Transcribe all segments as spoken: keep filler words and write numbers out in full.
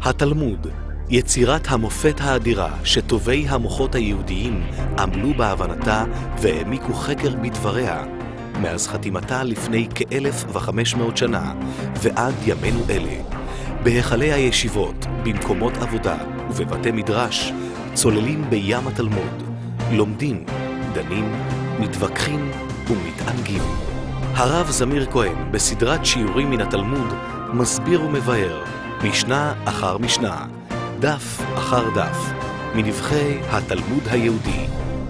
התלמוד, יצירת המופת האדירה שטובי המוחות היהודיים עמלו בהבנתה והעמיקו חקר בדבריה, מאז חתימתה לפני כאלף וחמש מאות שנה ועד ימינו אלה. בהיכלי הישיבות, במקומות עבודה ובבתי מדרש, צוללים בים התלמוד, לומדים, דנים, מתווכחים ומתענגים. הרב זמיר כהן בסדרת שיעורים מן התלמוד מסביר ומבאר משנה אחר משנה, דף אחר דף, מנבחי התלמוד היהודי.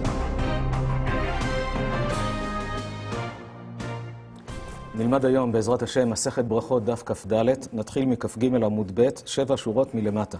נלמד היום בעזרת השם מסכת ברכות דף כ"ד, נתחיל מכ"ג עמוד ב', שבע שורות מלמטה.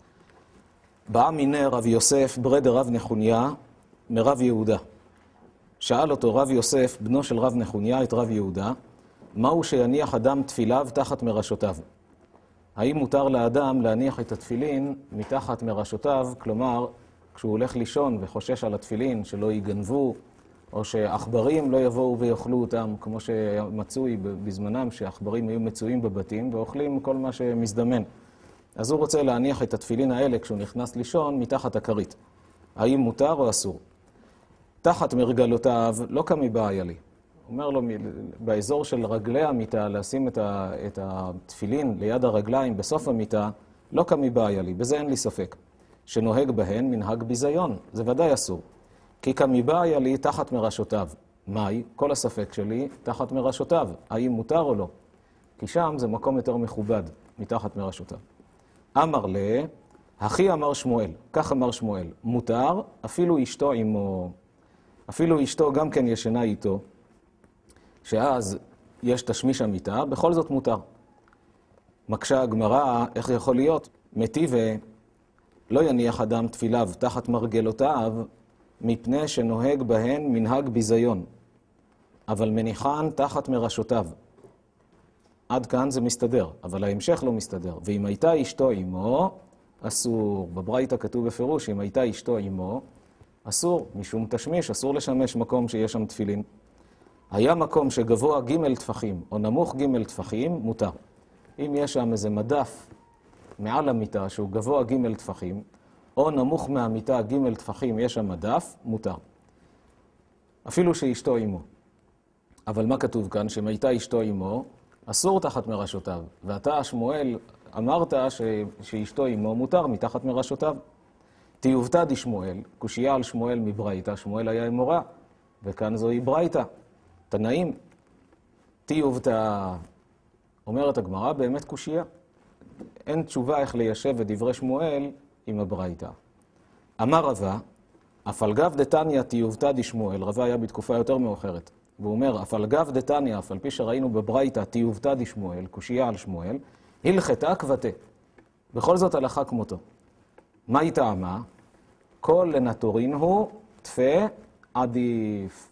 באה מיני רב יוסף ברד רב נחוניה מרב יהודה. שאל אותו רב יוסף, בנו של רב נחוניה, את רב יהודה, מהו שיניח אדם תפיליו תחת מרשותיו? האם מותר לאדם להניח את התפילין מתחת מרשותיו, כלומר, כשהוא הולך לישון וחושש על התפילין שלא ייגנבו, או שעכברים לא יבואו ויאכלו אותם, כמו שמצוי בזמנם שעכברים היו מצויים בבתים ואוכלים כל מה שמזדמן. אז הוא רוצה להניח את התפילין האלה כשהוא נכנס לישון מתחת הכרית. האם מותר או אסור? תחת מרגלותיו לא כמי בעיה לי. אומר לו, באזור של רגלי המיטה, לשים את, ה, את התפילין ליד הרגליים בסוף המיטה, לא כמי בעיה לי, בזה אין לי ספק. שנוהג בהן מנהג ביזיון, זה ודאי אסור. כי כמי בעיה לי תחת מרשותיו. מהי? כל הספק שלי תחת מרשותיו. האם מותר או לא? כי שם זה מקום יותר מכובד, מתחת מרשותיו. אמר לה, הכי אמר שמואל, כך אמר שמואל, מותר, אפילו אשתו עמו, אפילו אשתו גם כן ישנה איתו, שאז יש תשמיש המיטה, בכל זאת מותר. מקשה הגמרא, איך יכול להיות? מטיבה, לא יניח אדם תפיליו תחת מרגלותיו, מפני שנוהג בהן מנהג ביזיון, אבל מניחן תחת מרשותיו. עד כאן זה מסתדר, אבל ההמשך לא מסתדר. ואם הייתה אשתו עמו, אסור. בברייתא כתוב בפירוש, אם הייתה אשתו עמו, אסור, משום תשמיש, אסור לשמש מקום שיש שם תפילין. היה מקום שגבוה ג' טפחים, או נמוך ג' טפחים, מותר. אם יש שם איזה מדף מעל המיטה שהוא גבוה ג' טפחים, או נמוך מהמיטה ג' טפחים יש שם מדף, מותר. אפילו שאשתו עמו. אבל מה כתוב כאן? שאם הייתה אשתו עמו, אסור תחת מרשותיו. ואתה, שמואל, אמרת ש... שאשתו עמו מותר מתחת מרשותיו. תיובתא דשמואל, קושייה על שמואל מברייתא, שמואל היה אמורה, וכאן זוהי ברייתא, תנאים. תיובתא, אומרת הגמרא, באמת קושייה. אין תשובה איך ליישב את דברי שמואל עם הברייתא. אמר רבא, אף על גב דתניא תיובתא דשמואל, רבא היה בתקופה יותר מאוחרת, והוא אומר, אף על גב דתניא, אף על פי שראינו בברייתא תיובתא דשמואל, קושייה על שמואל, הלכתה כבתה. בכל זאת הלכה כמותו. מה היא טעמה? כל לנטורין הוא תפה עדיף.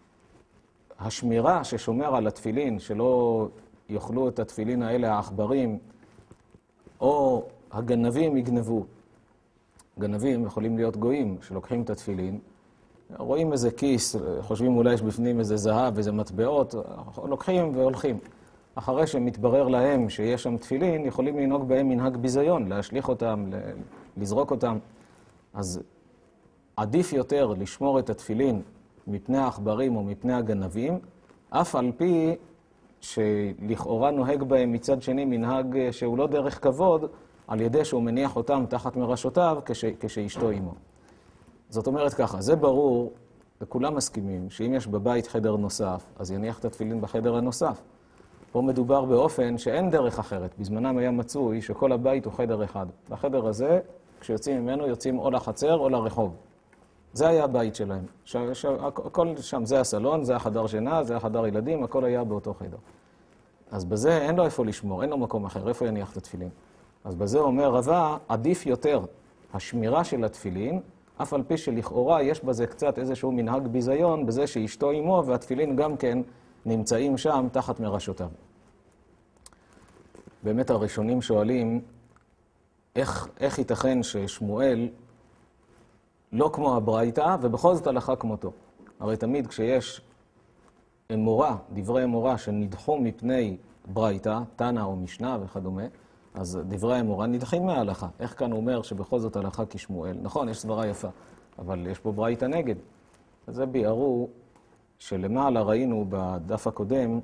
השמירה ששומר על התפילין, שלא יאכלו את התפילין האלה העכברים, או הגנבים יגנבו. גנבים יכולים להיות גויים שלוקחים את התפילין, רואים איזה כיס, חושבים אולי יש בפנים איזה זהב, איזה מטבעות, לוקחים והולכים. אחרי שמתברר להם שיש שם תפילין, יכולים לנהוג בהם מנהג ביזיון, להשליך אותם, לזרוק אותם. אז עדיף יותר לשמור את התפילין מפני העכברים או מפני הגנבים, אף על פי שלכאורה נוהג בהם מצד שני מנהג שהוא לא דרך כבוד, על ידי שהוא מניח אותם תחת מרשותיו כש, כשאשתו עמו. זאת אומרת ככה, זה ברור, וכולם מסכימים, שאם יש בבית חדר נוסף, אז יניח את התפילין בחדר הנוסף. פה מדובר באופן שאין דרך אחרת. בזמנם היה מצוי שכל הבית הוא חדר אחד. בחדר הזה, כשיוצאים ממנו, יוצאים או לחצר או לרחוב. זה היה הבית שלהם. ש... ש... הכל שם, זה הסלון, זה החדר שינה, זה החדר ילדים, הכל היה באותו חדר. אז בזה אין לו איפה לשמור, אין לו מקום אחר, איפה יניח את התפילין. אז בזה אומר רבא, עדיף יותר השמירה של התפילין, אף על פי שלכאורה יש בזה קצת איזשהו מנהג ביזיון, בזה שאשתו עמו והתפילין גם כן נמצאים שם תחת מרשותיו. באמת הראשונים שואלים, איך, איך ייתכן ששמואל לא כמו הברייתא, ובכל זאת הלכה כמותו. הרי תמיד כשיש אמורה, דברי אמורה שנדחו מפני ברייתא, תנא או משנה וכדומה, אז דברי האמורה נדחים מההלכה. איך כאן הוא אומר שבכל זאת הלכה כשמואל? נכון, יש סברה יפה, אבל יש פה ברייתא נגד. אז זה ביארו שלמעלה ראינו בדף הקודם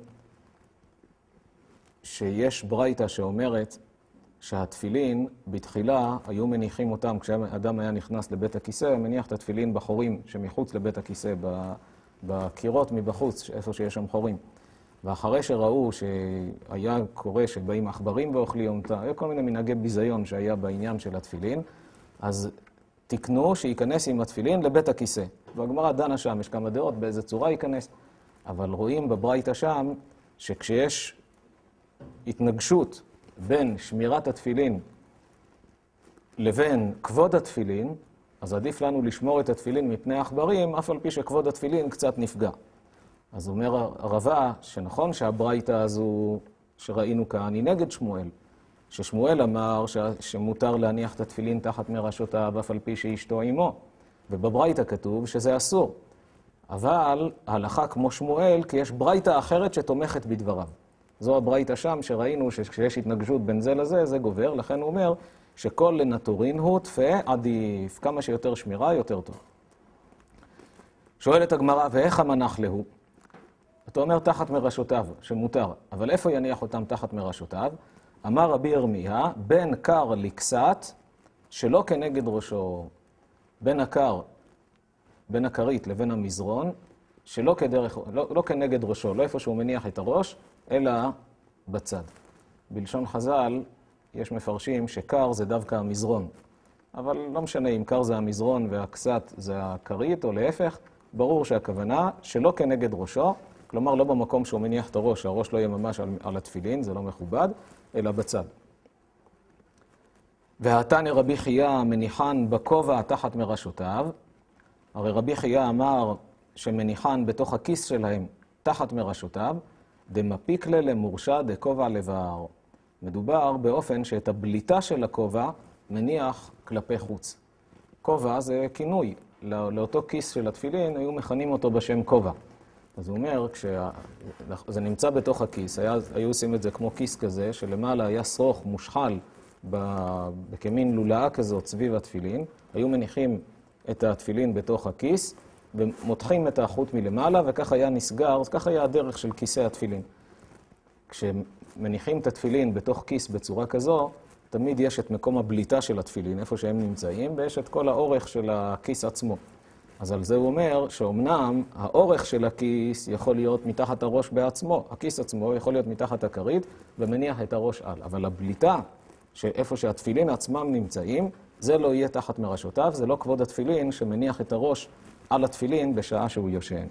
שיש ברייתא שאומרת שהתפילין בתחילה היו מניחים אותם, כשאדם היה נכנס לבית הכיסא, מניח את התפילין בחורים שמחוץ לבית הכיסא, בקירות מבחוץ, איפה שיש שם חורים. ואחרי שראו שהיה קורה שבאים עכברים ואוכלים אותה, היו כל מיני מנהגי ביזיון שהיה בעניין של התפילין, אז תקנו שייכנס עם התפילין לבית הכיסא. והגמרא דנה שם, יש כמה דעות באיזה צורה ייכנס, אבל רואים בברייתא שם שכשיש התנגשות בין שמירת התפילין לבין כבוד התפילין, אז עדיף לנו לשמור את התפילין מפני עכברים, אף על פי שכבוד התפילין קצת נפגע. אז אומר הרבה שנכון שהברייתא הזו שראינו כאן היא נגד שמואל, ששמואל אמר ש... שמותר להניח את התפילין תחת מרשותיו אף על פי שאשתו עמו, ובברייתא כתוב שזה אסור. אבל ההלכה כמו שמואל, כי יש ברייתא אחרת שתומכת בדבריו. זו הברייתא שם שראינו שכשיש התנגשות בין זה לזה, זה גובר, לכן הוא אומר שכל לנטורין הוא תפה עדיף, כמה שיותר שמירה יותר טוב. שואלת הגמרא, ואיך המנח להו? אתה אומר תחת מרשותיו, שמותר, אבל איפה יניח אותם תחת מרשותיו? אמר רבי ירמיה, בין קר לקסת, שלא כנגד ראשו, בין הקר, בין הקרית לבין המזרון, שלא כדרך, לא, לא כנגד ראשו, לא איפה שהוא מניח את הראש, אלא בצד. בלשון חז"ל, יש מפרשים שקר זה דווקא המזרון. אבל לא משנה אם קר זה המזרון והקסת זה הקרית, או להפך, ברור שהכוונה שלא כנגד ראשו, כלומר לא במקום שהוא מניח את הראש, שהראש לא יהיה ממש על, על התפילין, זה לא מכובד, אלא בצד. והתנא רבי חייא מניחן בכובע תחת מרשותיו, הרי רבי חייא אמר שמניחן בתוך הכיס שלהם תחת מרשותיו, דמפיק לה למורשע דכובע לבער. מדובר באופן שאת הבליטה של הכובע מניח כלפי חוץ. כובע זה כינוי. לא, לאותו כיס של התפילין היו מכנים אותו בשם כובע. אז הוא אומר, כשזה נמצא בתוך הכיס, היה, היו עושים את זה כמו כיס כזה, שלמעלה היה שרוך מושחל בכמין לולאה כזאת סביב התפילין, היו מניחים את התפילין בתוך הכיס, ומותחים את החוט מלמעלה, וכך היה נסגר, אז כך היה הדרך של כיסי התפילין. כשמניחים את התפילין בתוך כיס בצורה כזו, תמיד יש את מקום הבליטה של התפילין, איפה שהם נמצאים, ויש את כל האורך של הכיס עצמו. אז על זה הוא אומר שאומנם האורך של הכיס יכול להיות מתחת הראש בעצמו, הכיס עצמו יכול להיות מתחת הכרית, ומניח את הראש על. אבל הבליטה, שאיפה שהתפילין עצמם נמצאים, זה לא יהיה תחת מרשותיו, זה לא כבוד התפילין שמניח את הראש על התפילין בשעה שהוא יושן.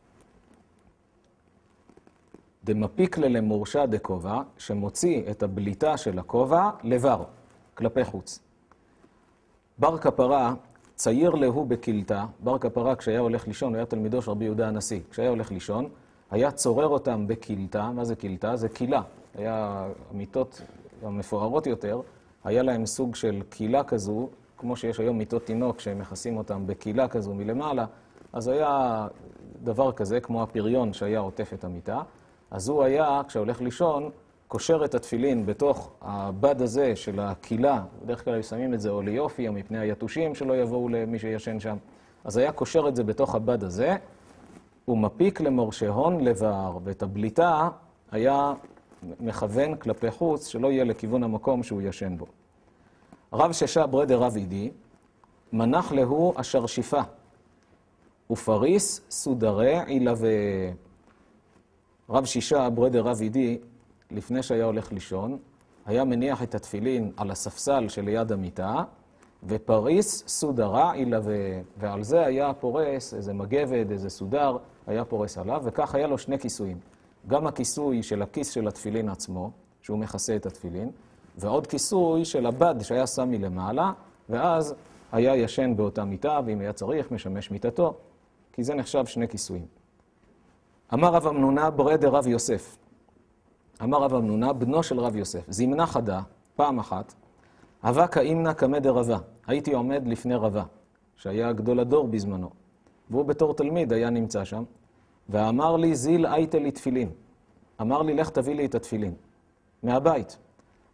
דמפיק למורשע דכובע, שמוציא את הבליטה של הכובע לבר, כלפי חוץ. בר כפרה, צעיר להו בקילתה, בר כפרה כשהיה הולך לישון, היה תלמידו של רבי יהודה הנשיא, כשהיה הולך לישון, היה צורר אותם בקילתה. מה זה קילתה? זה קילה. היה המיטות המפוארות יותר, היה להם סוג של קילה כזו, כמו שיש היום מיטות תינוק שהם מכסים אותם בקילה כזו מלמעלה, אז היה דבר כזה, כמו הפריון שהיה עוטף את המיטה. אז הוא היה, כשהולך לישון, קושר את התפילין בתוך הבד הזה של הקילה, בדרך כלל שמים את זה או ליופי, או מפני היתושים שלא יבואו למי שישן שם. אז היה קושר את זה בתוך הבד הזה, ומפיק למורשהון לבער, ואת הבליטה היה מכוון כלפי חוץ, שלא יהיה לכיוון המקום שהוא ישן בו. רב ששה ברדה רב עידי, מנח להו אשר שיפה, ופריס סודרה עילווה. רב שישה ברדה רב עידי, לפני שהיה הולך לישון, היה מניח את התפילין על הספסל שליד המיטה, ופריס סודרה עילווה, ועל זה היה פורס איזה מגבת, איזה סודר, היה פורס עליו, וכך היה לו שני כיסויים. גם הכיסוי של הכיס של התפילין עצמו, שהוא מכסה את התפילין, ועוד כיסוי של הבד שהיה שם מלמעלה, ואז היה ישן באותה מיטה, ואם היה צריך, משמש מיטתו, כי זה נחשב שני כיסויים. אמר רב אמנונה ברדה רב יוסף. אמר רב אמנונה, בנו של רב יוסף, זימנה חדה, פעם אחת, הווה כאימנה כמד רבה. הייתי עומד לפני רבה, שהיה גדול הדור בזמנו, והוא בתור תלמיד היה נמצא שם, ואמר לי, זיל אייתה לי תפילין. אמר לי, לך תביא לי את התפילין, מהבית.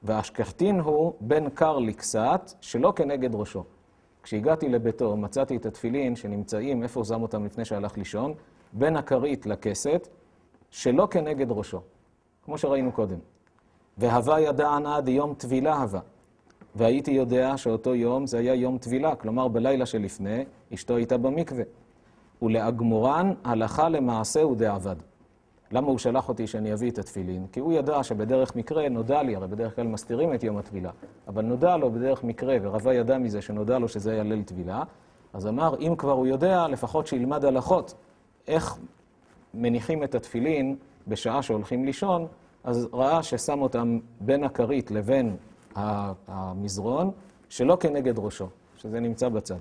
והשכחתין הוא בין קר לקצת, שלא כנגד ראשו. כשהגעתי לביתו, מצאתי את התפילין שנמצאים, איפה הוא שם אותם לפני שהלך לישון, בין הכרית לכסת, שלא כנגד ראשו, כמו שראינו קודם. והווה ידען עד יום טבילה הווה. והייתי יודע שאותו יום זה היה יום טבילה, כלומר בלילה שלפני, אשתו הייתה במקווה. ולאגמורן הלכה למעשה ודעבד. למה הוא שלח אותי שאני אביא את התפילין? כי הוא ידע שבדרך מקרה נודע לי, הרי בדרך כלל מסתירים את יום הטבילה, אבל נודע לו בדרך מקרה, ורבה ידע מזה שנודע לו שזה היה ליל טבילה, אז אמר, אם כבר הוא יודע, לפחות שילמד הלכות, איך מניחים את התפילין בשעה שהולכים לישון, אז ראה ששם אותם בין הכרית לבין המזרון, שלא כנגד ראשו, שזה נמצא בצד.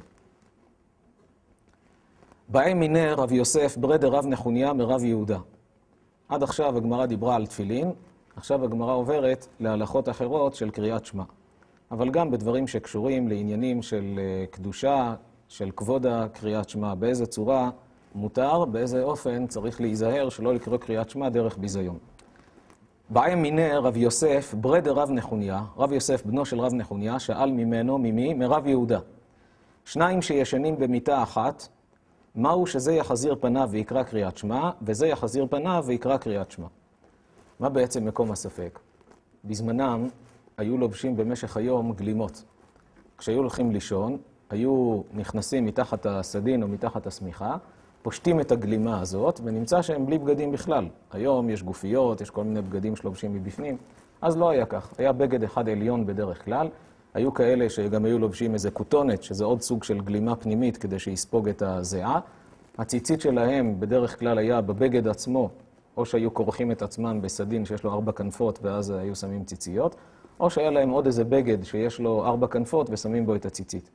באי מיני רב יוסף ברד רב נחוניה מרב יהודה. עד עכשיו הגמרא דיברה על תפילין, עכשיו הגמרא עוברת להלכות אחרות של קריאת שמע. אבל גם בדברים שקשורים לעניינים של קדושה, של כבוד הקריאת שמע, באיזה צורה מותר, באיזה אופן צריך להיזהר שלא לקרוא קריאת שמע דרך ביזיון. באי מיני רב יוסף ברד רב נחוניה, רב יוסף בנו של רב נחוניה, שאל ממנו, ממי? מרב יהודה. שניים שישנים במיטה אחת, מהו שזה יחזיר פניו ויקרא קריאת שמע, וזה יחזיר פניו ויקרא קריאת שמע. מה בעצם מקום הספק? בזמנם היו לובשים במשך היום גלימות. כשהיו הולכים לישון, היו נכנסים מתחת הסדין או מתחת הסמיכה, פושטים את הגלימה הזאת, ונמצא שהם בלי בגדים בכלל. היום יש גופיות, יש כל מיני בגדים שלובשים מבפנים, אז לא היה כך. היה בגד אחד עליון בדרך כלל, היו כאלה שגם היו לובשים איזה כותונת, שזה עוד סוג של גלימה פנימית כדי שיספוג את הזיעה. הציצית שלהם בדרך כלל היה בבגד עצמו, או שהיו כורכים את עצמם בסדין שיש לו ארבע כנפות ואז היו שמים ציציות, או שהיה להם עוד איזה בגד שיש לו ארבע כנפות ושמים בו את הציצית.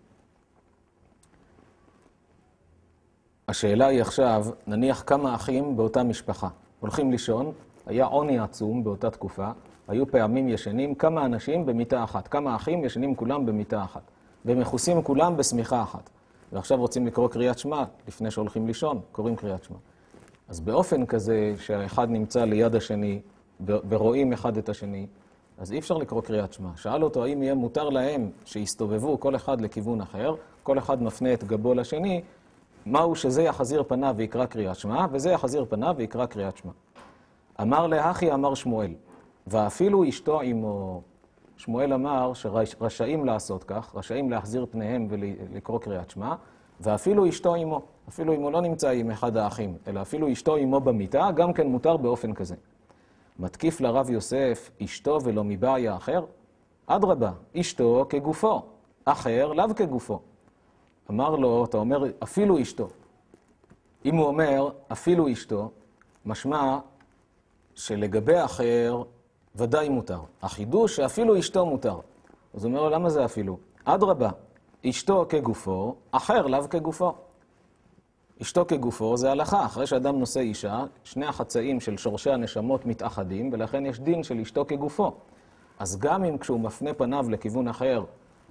השאלה היא עכשיו, נניח כמה אחים באותה משפחה. הולכים לישון, היה עוני עצום באותה תקופה, היו פעמים ישנים כמה אנשים במיטה אחת, כמה אחים ישנים כולם במיטה אחת, ומכוסים כולם בסמיכה אחת. ועכשיו רוצים לקרוא קריאת שמע, לפני שהולכים לישון, קוראים קריאת שמע. אז באופן כזה שהאחד נמצא ליד השני, ורואים אחד את השני, אז אי אפשר לקרוא קריאת שמע. שאל אותו האם יהיה מותר להם שיסתובבו כל אחד לכיוון אחר, כל אחד מפנה את גבו לשני, מהו שזה יחזיר פניו ויקרא קריאת שמע, וזה יחזיר פניו ויקרא קריאת שמע. אמר לאחי אמר שמואל, ואפילו אשתו עמו. שמואל אמר שרשאים לעשות כך, רשאים להחזיר פניהם ולקרוא קריאת שמע, ואפילו אשתו עמו, אפילו אם הוא לא נמצא עם אחד האחים, אלא אפילו אשתו עמו במיטה, גם כן מותר באופן כזה. מתקיף לרב יוסף אשתו ולא מבעיה אחר? אדרבה, אשתו כגופו, אחר לאו כגופו. אמר לו, אתה אומר אפילו אשתו. אם הוא אומר אפילו אשתו, משמע שלגבי אחר ודאי מותר. החידוש שאפילו אשתו מותר. אז הוא אומר לו, למה זה אפילו? אדרבה, אשתו כגופו, אחר לאו כגופו. אשתו כגופו זה הלכה. אחרי שאדם נושא אישה, שני החצאים של שורשי הנשמות מתאחדים, ולכן יש דין של אשתו כגופו. אז גם אם כשהוא מפנה פניו לכיוון אחר,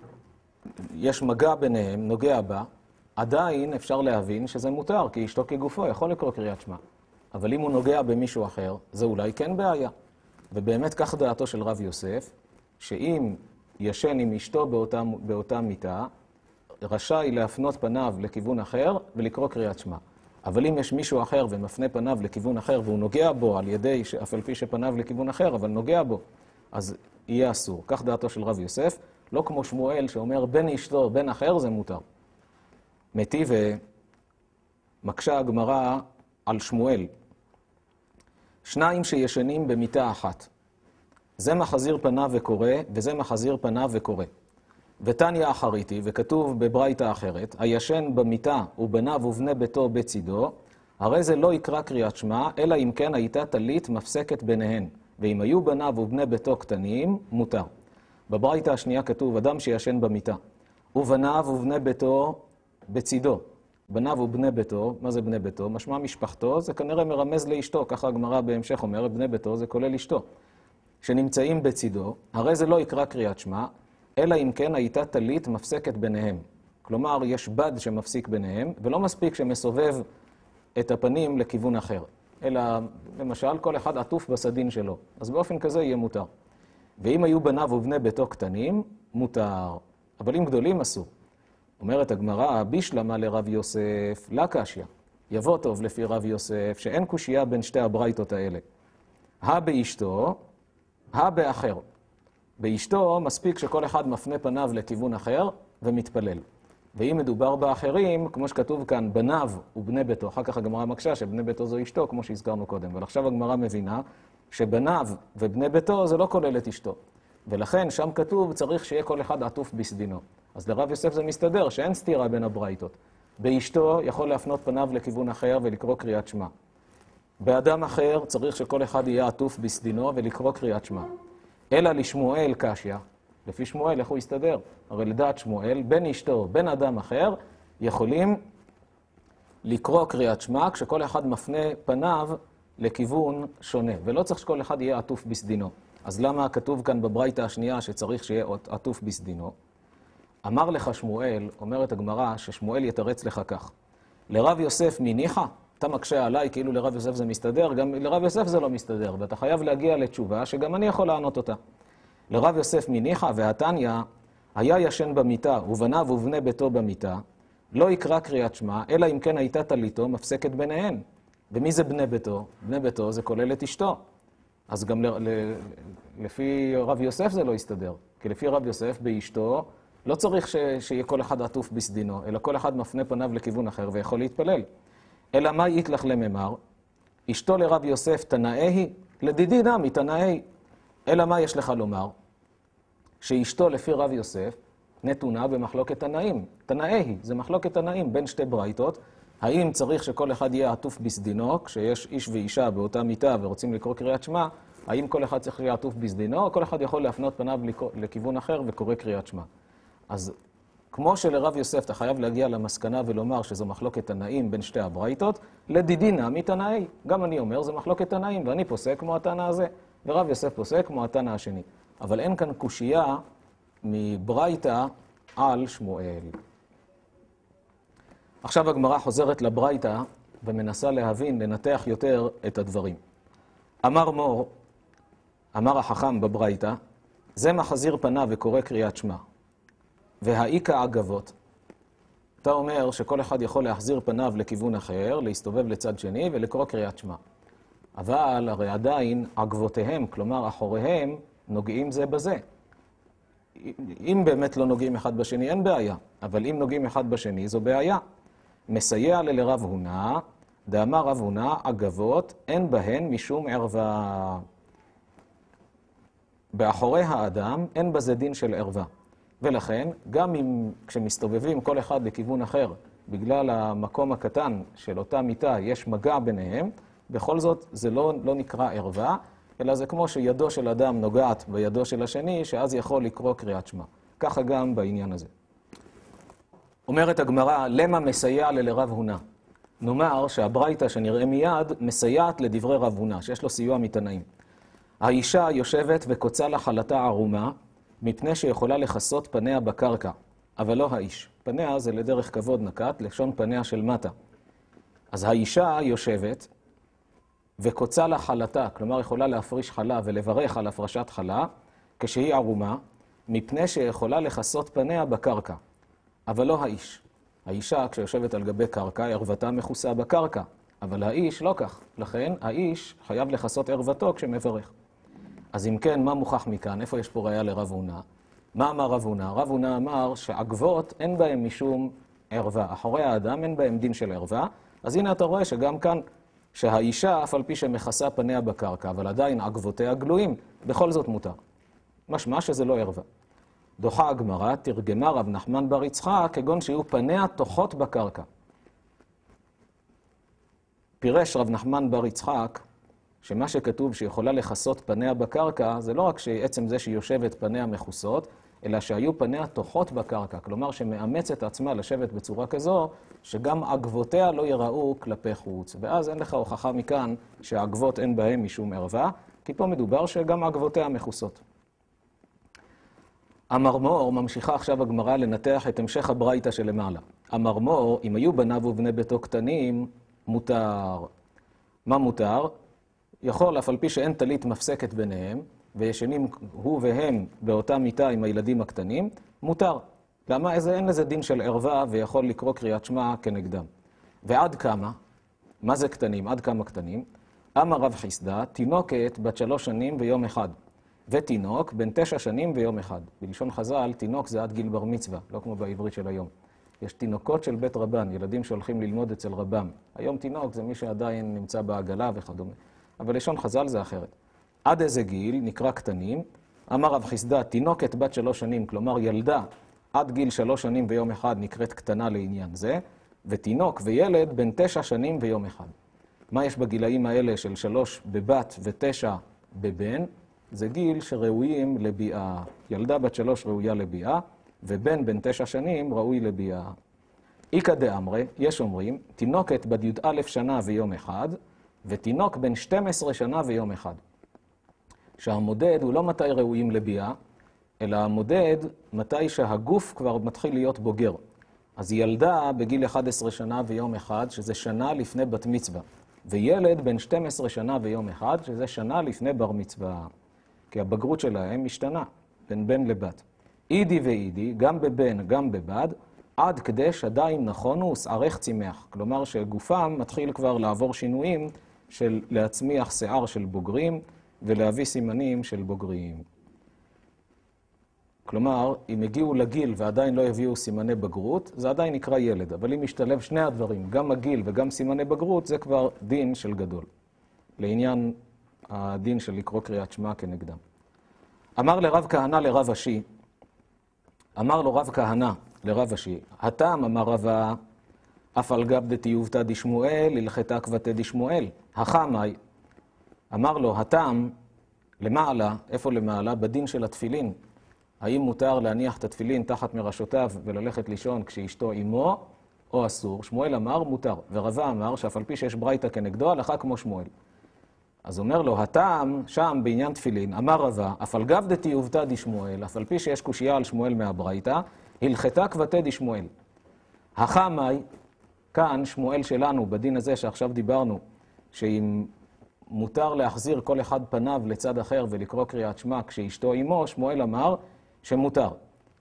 יש מגע ביניהם, נוגע בה, עדיין אפשר להבין שזה מותר, כי אשתו כגופו יכול לקרוא קריאת שמע. אבל אם הוא נוגע במישהו אחר, זה אולי כן בעיה. ובאמת כך דעתו של רב יוסף, שאם ישן עם אשתו באותה, באותה מיטה, רשאי להפנות פניו לכיוון אחר ולקרוא קריאת שמע. אבל אם יש מישהו אחר ומפנה פניו לכיוון אחר והוא נוגע בו על ידי, אף על פי שפניו לכיוון אחר, אבל נוגע בו, אז יהיה אסור. כך דעתו של רב יוסף, לא כמו שמואל שאומר בין אשתו בין אחר זה מותר. מטיב מקשה הגמרא על שמואל. שניים שישנים במיטה אחת. זה מחזיר פניו וקורא, וזה מחזיר פניו וקורא. ותניא אחריתי, וכתוב בברייתא אחרת, הישן במיטה ובניו ובני ביתו בצידו, הרי זה לא יקרא קריאת שמע, אלא אם כן הייתה טלית מפסקת ביניהן. ואם היו בניו ובני ביתו קטנים, מותר. בברייתא השנייה כתוב, אדם שישן במיטה, ובניו ובני ביתו בצידו. בניו ובני ביתו, מה זה בני ביתו? משמע משפחתו, זה כנראה מרמז לאשתו, ככה הגמרא בהמשך אומרת, בני ביתו זה כולל אשתו. שנמצאים בצידו, הרי זה לא יקרא קריאת שמע, אלא אם כן הייתה טלית מפסקת ביניהם. כלומר, יש בד שמפסיק ביניהם, ולא מספיק שמסובב את הפנים לכיוון אחר. אלא, למשל, כל אחד עטוף בסדין שלו. אז באופן כזה יהיה מותר. ואם היו בניו ובני ביתו קטנים, מותר. אבל אם גדולים אסור. אומרת הגמרא, בישלמה לרב יוסף, לה קשיא. יבוא טוב לפי רב יוסף, שאין קושייה בין שתי הברייתות האלה. הא באשתו, הא באחר. באשתו מספיק שכל אחד מפנה פניו לכיוון אחר ומתפלל. ואם מדובר באחרים, כמו שכתוב כאן, בניו ובני ביתו, אחר כך הגמרא מקשה שבני ביתו זו אשתו, כמו שהזכרנו קודם. אבל עכשיו הגמרא מבינה שבניו ובני ביתו זה לא כולל את אשתו. ולכן שם כתוב צריך שיהיה כל אחד עטוף בסדינו. אז לרב יוסף זה מסתדר שאין סתירה בין הברייתות. באשתו יכול להפנות פניו לכיוון אחר ולקרוא קריאת שמע. באדם אחר צריך שכל אחד יהיה עטוף בסדינו ולקרוא קריאת שמע. אלא לשמואל קשיא, לפי שמואל איך הוא יסתדר? הרי לדעת שמואל, בין אשתו, בין אדם אחר, יכולים לקרוא קריאת שמע כשכל אחד מפנה פניו לכיוון שונה. ולא צריך שכל אחד יהיה עטוף בסדינו. אז למה כתוב כאן בברייתא השנייה שצריך שיהיה עטוף בסדינו? אמר לך שמואל, אומרת הגמרא, ששמואל יתרץ לך כך. לרב יוסף מניחה? אתה מקשה עליי כאילו לרב יוסף זה מסתדר, גם לרב יוסף זה לא מסתדר, ואתה חייב להגיע לתשובה שגם אני יכול לענות אותה. לרב יוסף מניחה והתניא היה ישן במיטה ובניו ובני ביתו במיטה, לא יקרא קריאת שמע, אלא אם כן הייתה טליתו מפסקת ביניהן. ומי זה בני ביתו? בני ביתו זה כולל את אשתו. אז גם ל- ל- לפי רב יוסף זה לא יסתדר, כי לפי רב יוסף באשתו לא צריך ש- שיהיה כל אחד עטוף בסדינו, אלא כל אחד מפנה פניו לכיוון אחר ויכול להתפלל. אלא מה יתלך לממר? אשתו לרב יוסף תנאי, לדידי נמי תנאי. אלא מה יש לך לומר? שאשתו לפי רב יוסף נתונה במחלוקת תנאים. תנאי, זה מחלוקת תנאים בין שתי ברייתות. האם צריך שכל אחד יהיה עטוף בסדינו, כשיש איש ואישה באותה מיטה ורוצים לקרוא קריאת שמע, האם כל אחד צריך להיות עטוף בסדינו, או כל אחד יכול להפנות פניו לכיוון אחר וקורא קריאת שמע? אז כמו שלרב יוסף אתה חייב להגיע למסקנה ולומר שזו מחלוקת תנאים בין שתי הברייתות, לדידי נמי תנאי. גם אני אומר זה מחלוקת תנאים, ואני פוסק כמו התנא הזה, ורב יוסף פוסק כמו התנא השני. אבל אין כאן קושייה מברייתא על שמואל. עכשיו הגמרא חוזרת לברייתא ומנסה להבין, לנתח יותר את הדברים. אמר מור, אמר החכם בברייתא, זה מחזיר פניו וקורא קריאת שמע. והאיקה אגבות. אתה אומר שכל אחד יכול להחזיר פניו לכיוון אחר, להסתובב לצד שני ולקרוא קריאת שמע. אבל הרי עדיין אגבותיהם, כלומר אחוריהם, נוגעים זה בזה. אם באמת לא נוגעים אחד בשני, אין בעיה. אבל אם נוגעים אחד בשני, זו בעיה. מסייע ללרב הונא, דאמר רב הונא, אגבות, אין בהן משום ערווה. באחורי האדם אין בזה דין של ערווה. ולכן, גם אם כשמסתובבים כל אחד לכיוון אחר, בגלל המקום הקטן של אותה מיטה יש מגע ביניהם, בכל זאת זה לא, לא נקרא ערווה, אלא זה כמו שידו של אדם נוגעת בידו של השני, שאז יכול לקרוא קריאת שמע. ככה גם בעניין הזה. אומרת הגמרא, למה מסייע ללרב הונא? נאמר שהברייתא שנראה מיד מסייעת לדברי רב הונא, שיש לו סיוע מתנאים. האישה יושבת וקוצה לה חלתה ערומה, מפני שיכולה לחסות פניה בקרקע, אבל לא האיש. פניה זה לדרך כבוד נקט, לשון פניה של מטה. אז האישה יושבת וקוצה לה חלתה, כלומר יכולה להפריש חלה ולברך על הפרשת חלה, כשהיא ערומה, מפני שיכולה לחסות פניה בקרקע, אבל לא האיש. האישה כשיושבת על גבי קרקע, ערוותה מכוסה בקרקע, אבל האיש לא כך. לכן האיש חייב לחסות ערוותו כשמברך. אז אם כן, מה מוכח מכאן? איפה יש פה ראיה לרב הונא? מה אמר רב הונא? רב הונא אמר שעגבות אין בהם משום ערווה. אחורי האדם אין בהם דין של ערווה. אז הנה אתה רואה שגם כאן, שהאישה, אף על פי שמכסה פניה בקרקע, אבל עדיין עגבותיה גלויים, בכל זאת מותר. משמע שזה לא ערווה. דוחה הגמרא, תרגמה רב נחמן בר יצחק, כגון שיהיו פניה תוחות בקרקע. פירש רב נחמן בר יצחק, שמה שכתוב שיכולה לחסות פניה בקרקע, זה לא רק שעצם זה שהיא יושבת פניה מכוסות, אלא שהיו פניה תוחות בקרקע, כלומר שמאמצת עצמה לשבת בצורה כזו, שגם עגבותיה לא יראו כלפי חוץ. ואז אין לך הוכחה מכאן שהעגבות אין בהם משום ערווה, כי פה מדובר שגם עגבותיה מכוסות. אמר מור, ממשיכה עכשיו הגמרא לנתח את המשך הברייתא שלמעלה. אמר מור, אם היו בניו ובני ביתו קטנים, מותר. מה מותר? יכול, אף על פי שאין טלית מפסקת ביניהם, וישנים הוא והם באותה מיטה עם הילדים הקטנים, מותר. למה? איזה, אין לזה דין של ערווה ויכול לקרוא קריאת שמע כנגדם. ועד כמה? מה זה קטנים? עד כמה קטנים? אמר רב חיסדא, תינוקת בת שלוש שנים ויום אחד, ותינוק בן תשע שנים ויום אחד. בלשון חז"ל, תינוק זה עד גיל בר מצווה, לא כמו בעברית של היום. יש תינוקות של בית רבן, ילדים שהולכים ללמוד אצל רבם. היום תינוק זה מי שעדיין נמצא בעגלה וכדומה. אבל לשון חז"ל זה אחרת. עד איזה גיל נקרא קטנים? אמר רב חיסדא, תינוקת בת שלוש שנים, כלומר ילדה עד גיל שלוש שנים ויום אחד נקראת קטנה לעניין זה, ותינוק וילד בין תשע שנים ויום אחד. מה יש בגילאים האלה של שלוש בבת ותשע בבן? זה גיל שראויים לביאה. ילדה בת שלוש ראויה לביאה, ובן בן תשע שנים ראוי לביאה. איקא דאמרי, יש אומרים, תינוקת בת י"א שנה ויום אחד, ותינוק בן שתים עשרה שנה ויום אחד. שהמודד הוא לא מתי ראויים לביאה, אלא המודד מתי שהגוף כבר מתחיל להיות בוגר. אז ילדה בגיל אחת עשרה שנה ויום אחד, שזה שנה לפני בת מצווה. וילד בן שתים עשרה שנה ויום אחד, שזה שנה לפני בר מצווה. כי הבגרות שלהם משתנה, בין בן לבת. אידי ואידי, גם בבן, גם בבד, עד כדי שדיים נכונו ושערך צימח. כלומר שגופם מתחיל כבר לעבור שינויים של להצמיח שיער של בוגרים ולהביא סימנים של בוגרים. כלומר, אם הגיעו לגיל ועדיין לא הביאו סימני בגרות, זה עדיין נקרא ילד. אבל אם משתלב שני הדברים, גם הגיל וגם סימני בגרות, זה כבר דין של גדול. לעניין הדין של לקרוא קריאת שמע כנגדם. אמר לרב כהנא לרב אשי, אמר לו רב כהנא לרב אשי, הטעם אמר רבה, אף על גב דתיובתא דשמואל, הלכתה כבתי דשמואל. החמאי, אמר לו, הטעם למעלה, איפה למעלה? בדין של התפילין. האם מותר להניח את התפילין תחת מרשותיו וללכת לישון כשאשתו עמו, או אסור? שמואל אמר, מותר. ורבה אמר, שאף על פי שיש ברייתא כנגדו, הלכה כמו שמואל. אז אומר לו, הטעם שם בעניין תפילין, אמר רבה, אף על גב דתיובתא דשמואל, אף על פי שיש קושייה על שמואל מהברייתא, הלכתה כבתי דשמואל. החמאי, כאן שמואל שלנו, בדין הזה שעכשיו דיברנו, שאם מותר להחזיר כל אחד פניו לצד אחר ולקרוא קריאת שמע כשאשתו עמו, שמואל אמר שמותר.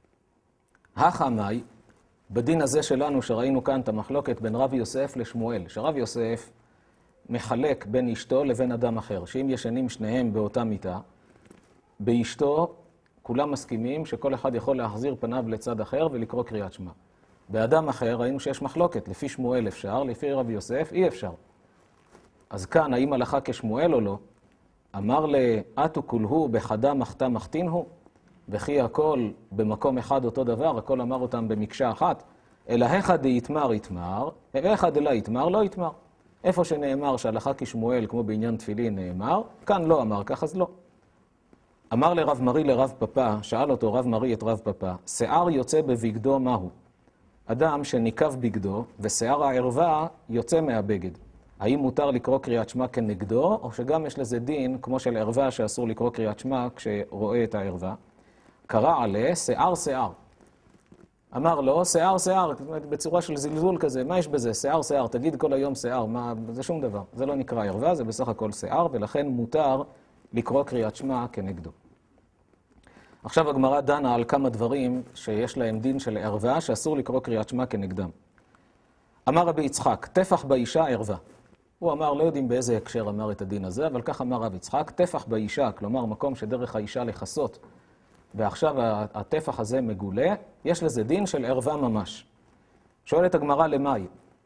החמאי, בדין הזה שלנו שראינו כאן את המחלוקת בין רב יוסף לשמואל, שרב יוסף מחלק בין אשתו לבין אדם אחר, שאם ישנים שניהם באותה מיטה, באשתו כולם מסכימים שכל אחד יכול להחזיר פניו לצד אחר ולקרוא קריאת שמע. באדם אחר ראינו שיש מחלוקת, לפי שמואל אפשר, לפי רב יוסף אי אפשר. אז כאן, האם הלכה כשמואל או לא? אמר לאתו כולהו בחדה מחתה מחתינו, וכי הכל במקום אחד אותו דבר, הכל אמר אותם במקשה אחת, אלא אחד יתמר יתמר, ואחד אלא יתמר לא יתמר. איפה שנאמר שהלכה כשמואל, כמו בעניין תפילין נאמר, כאן לא אמר כך, אז לא. אמר לרב מרי לרב פפא, שאל אותו רב מרי את רב פפא, שיער יוצא בבגדו מהו? אדם שניקב בגדו, ושיער הערווה יוצא מהבגד. האם מותר לקרוא קריאת שמע כנגדו, או שגם יש לזה דין, כמו של ערווה, שאסור לקרוא קריאת שמע כשרואה את הערווה? קרא עליה, שיער שיער. אמר לו, שיער שיער, בצורה של זלזול כזה, מה יש בזה? שיער שיער, תגיד כל היום שיער, מה, זה שום דבר. זה לא נקרא ערווה, זה בסך הכל שיער, ולכן מותר לקרוא קריאת שמע כנגדו. עכשיו הגמרא דנה על כמה דברים שיש להם דין של ערווה, שאסור לקרוא קריאת שמע כנגדם. אמר רבי יצחק, טפח באישה ערווה. הוא אמר, לא יודעים באיזה הקשר אמר את הדין הזה, אבל כך אמר רב יצחק, טפח באישה, כלומר מקום שדרך האישה לחסות, ועכשיו הטפח הזה מגולה, יש לזה דין של ערווה ממש. שואלת הגמרא למאי,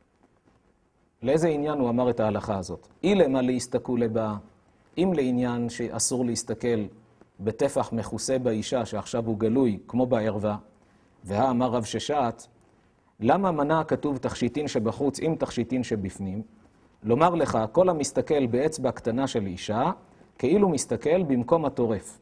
לאיזה עניין הוא אמר את ההלכה הזאת? אילמה להסתכלו לבא, אם לעניין שאסור להסתכל בטפח מכוסה באישה שעכשיו הוא גלוי, כמו בערווה, והאמר רב ששת, למה מנע כתוב תכשיטין שבחוץ עם תכשיטין שבפנים? לומר לך, כל המסתכל באצבע קטנה של אישה, כאילו מסתכל במקום הטורף.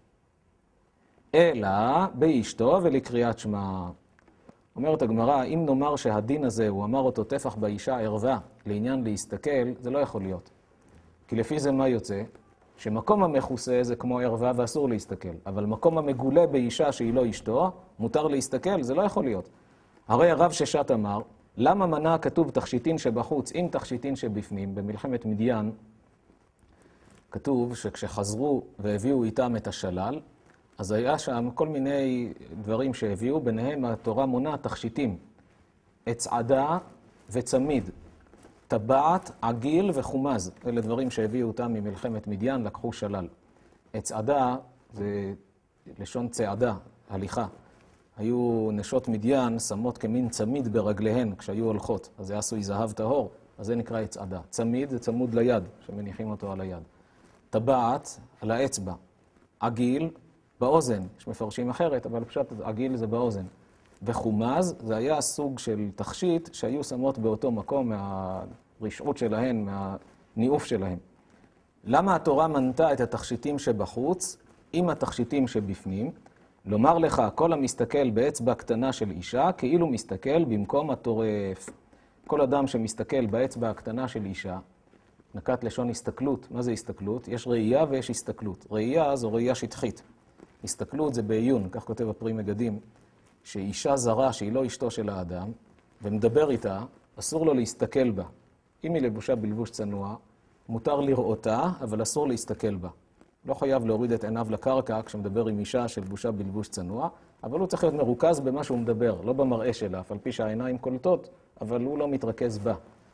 אלא באשתו ולקריאת שמע. אומרת הגמרא, אם נאמר שהדין הזה, הוא אמר אותו טפח באישה ערווה, לעניין להסתכל, זה לא יכול להיות. כי לפי זה מה יוצא? שמקום המכוסה זה כמו ערווה ואסור להסתכל. אבל מקום המגולה באישה שהיא לא אשתו, מותר להסתכל, זה לא יכול להיות. הרי הרב ששת אמר, למה מנע כתוב תכשיטין שבחוץ עם תכשיטין שבפנים? במלחמת מדיין כתוב שכשחזרו והביאו איתם את השלל, אז היה שם כל מיני דברים שהביאו, ביניהם התורה מונה תכשיטים, עץ עדה וצמיד, טבעת, עגיל וחומז. אלה דברים שהביאו אותם ממלחמת מדיין, לקחו שלל. עץ עדה זה לשון צעדה, הליכה. היו נשות מדיין שמות כמין צמיד ברגליהן כשהיו הולכות, אז זה עשוי זהב טהור, אז זה נקרא עץ עדה. צמיד זה צמוד ליד, שמניחים אותו על היד. טבעת על האצבע, עגיל באוזן, יש מפרשים אחרת, אבל פשוט עגיל זה באוזן. וחומז זה היה סוג של תכשיט שהיו שמות באותו מקום מהרשעות שלהן, מהניאוף שלהן. למה התורה מנתה את התכשיטים שבחוץ עם התכשיטים שבפנים? לומר לך, כל המסתכל באצבע קטנה של אישה, כאילו מסתכל במקום הטורף. כל אדם שמסתכל באצבע הקטנה של אישה, נקט לשון הסתכלות. מה זה הסתכלות? יש ראייה ויש הסתכלות. ראייה זו ראייה שטחית. הסתכלות זה בעיון, כך כותב הפרי מגדים, שאישה זרה שהיא לא אשתו של האדם, ומדבר איתה, אסור לו להסתכל בה. אם היא לבושה בלבוש צנוע, מותר לראותה, אבל אסור להסתכל בה. לא חייב להוריד את עיניו לקרקע כשמדבר עם אישה של בושה בלבוש צנוע, אבל הוא צריך להיות מרוכז במה שהוא מדבר, לא במראה שלה, אף על פי שהעיניים קולטות, אבל הוא לא מתרכז בה.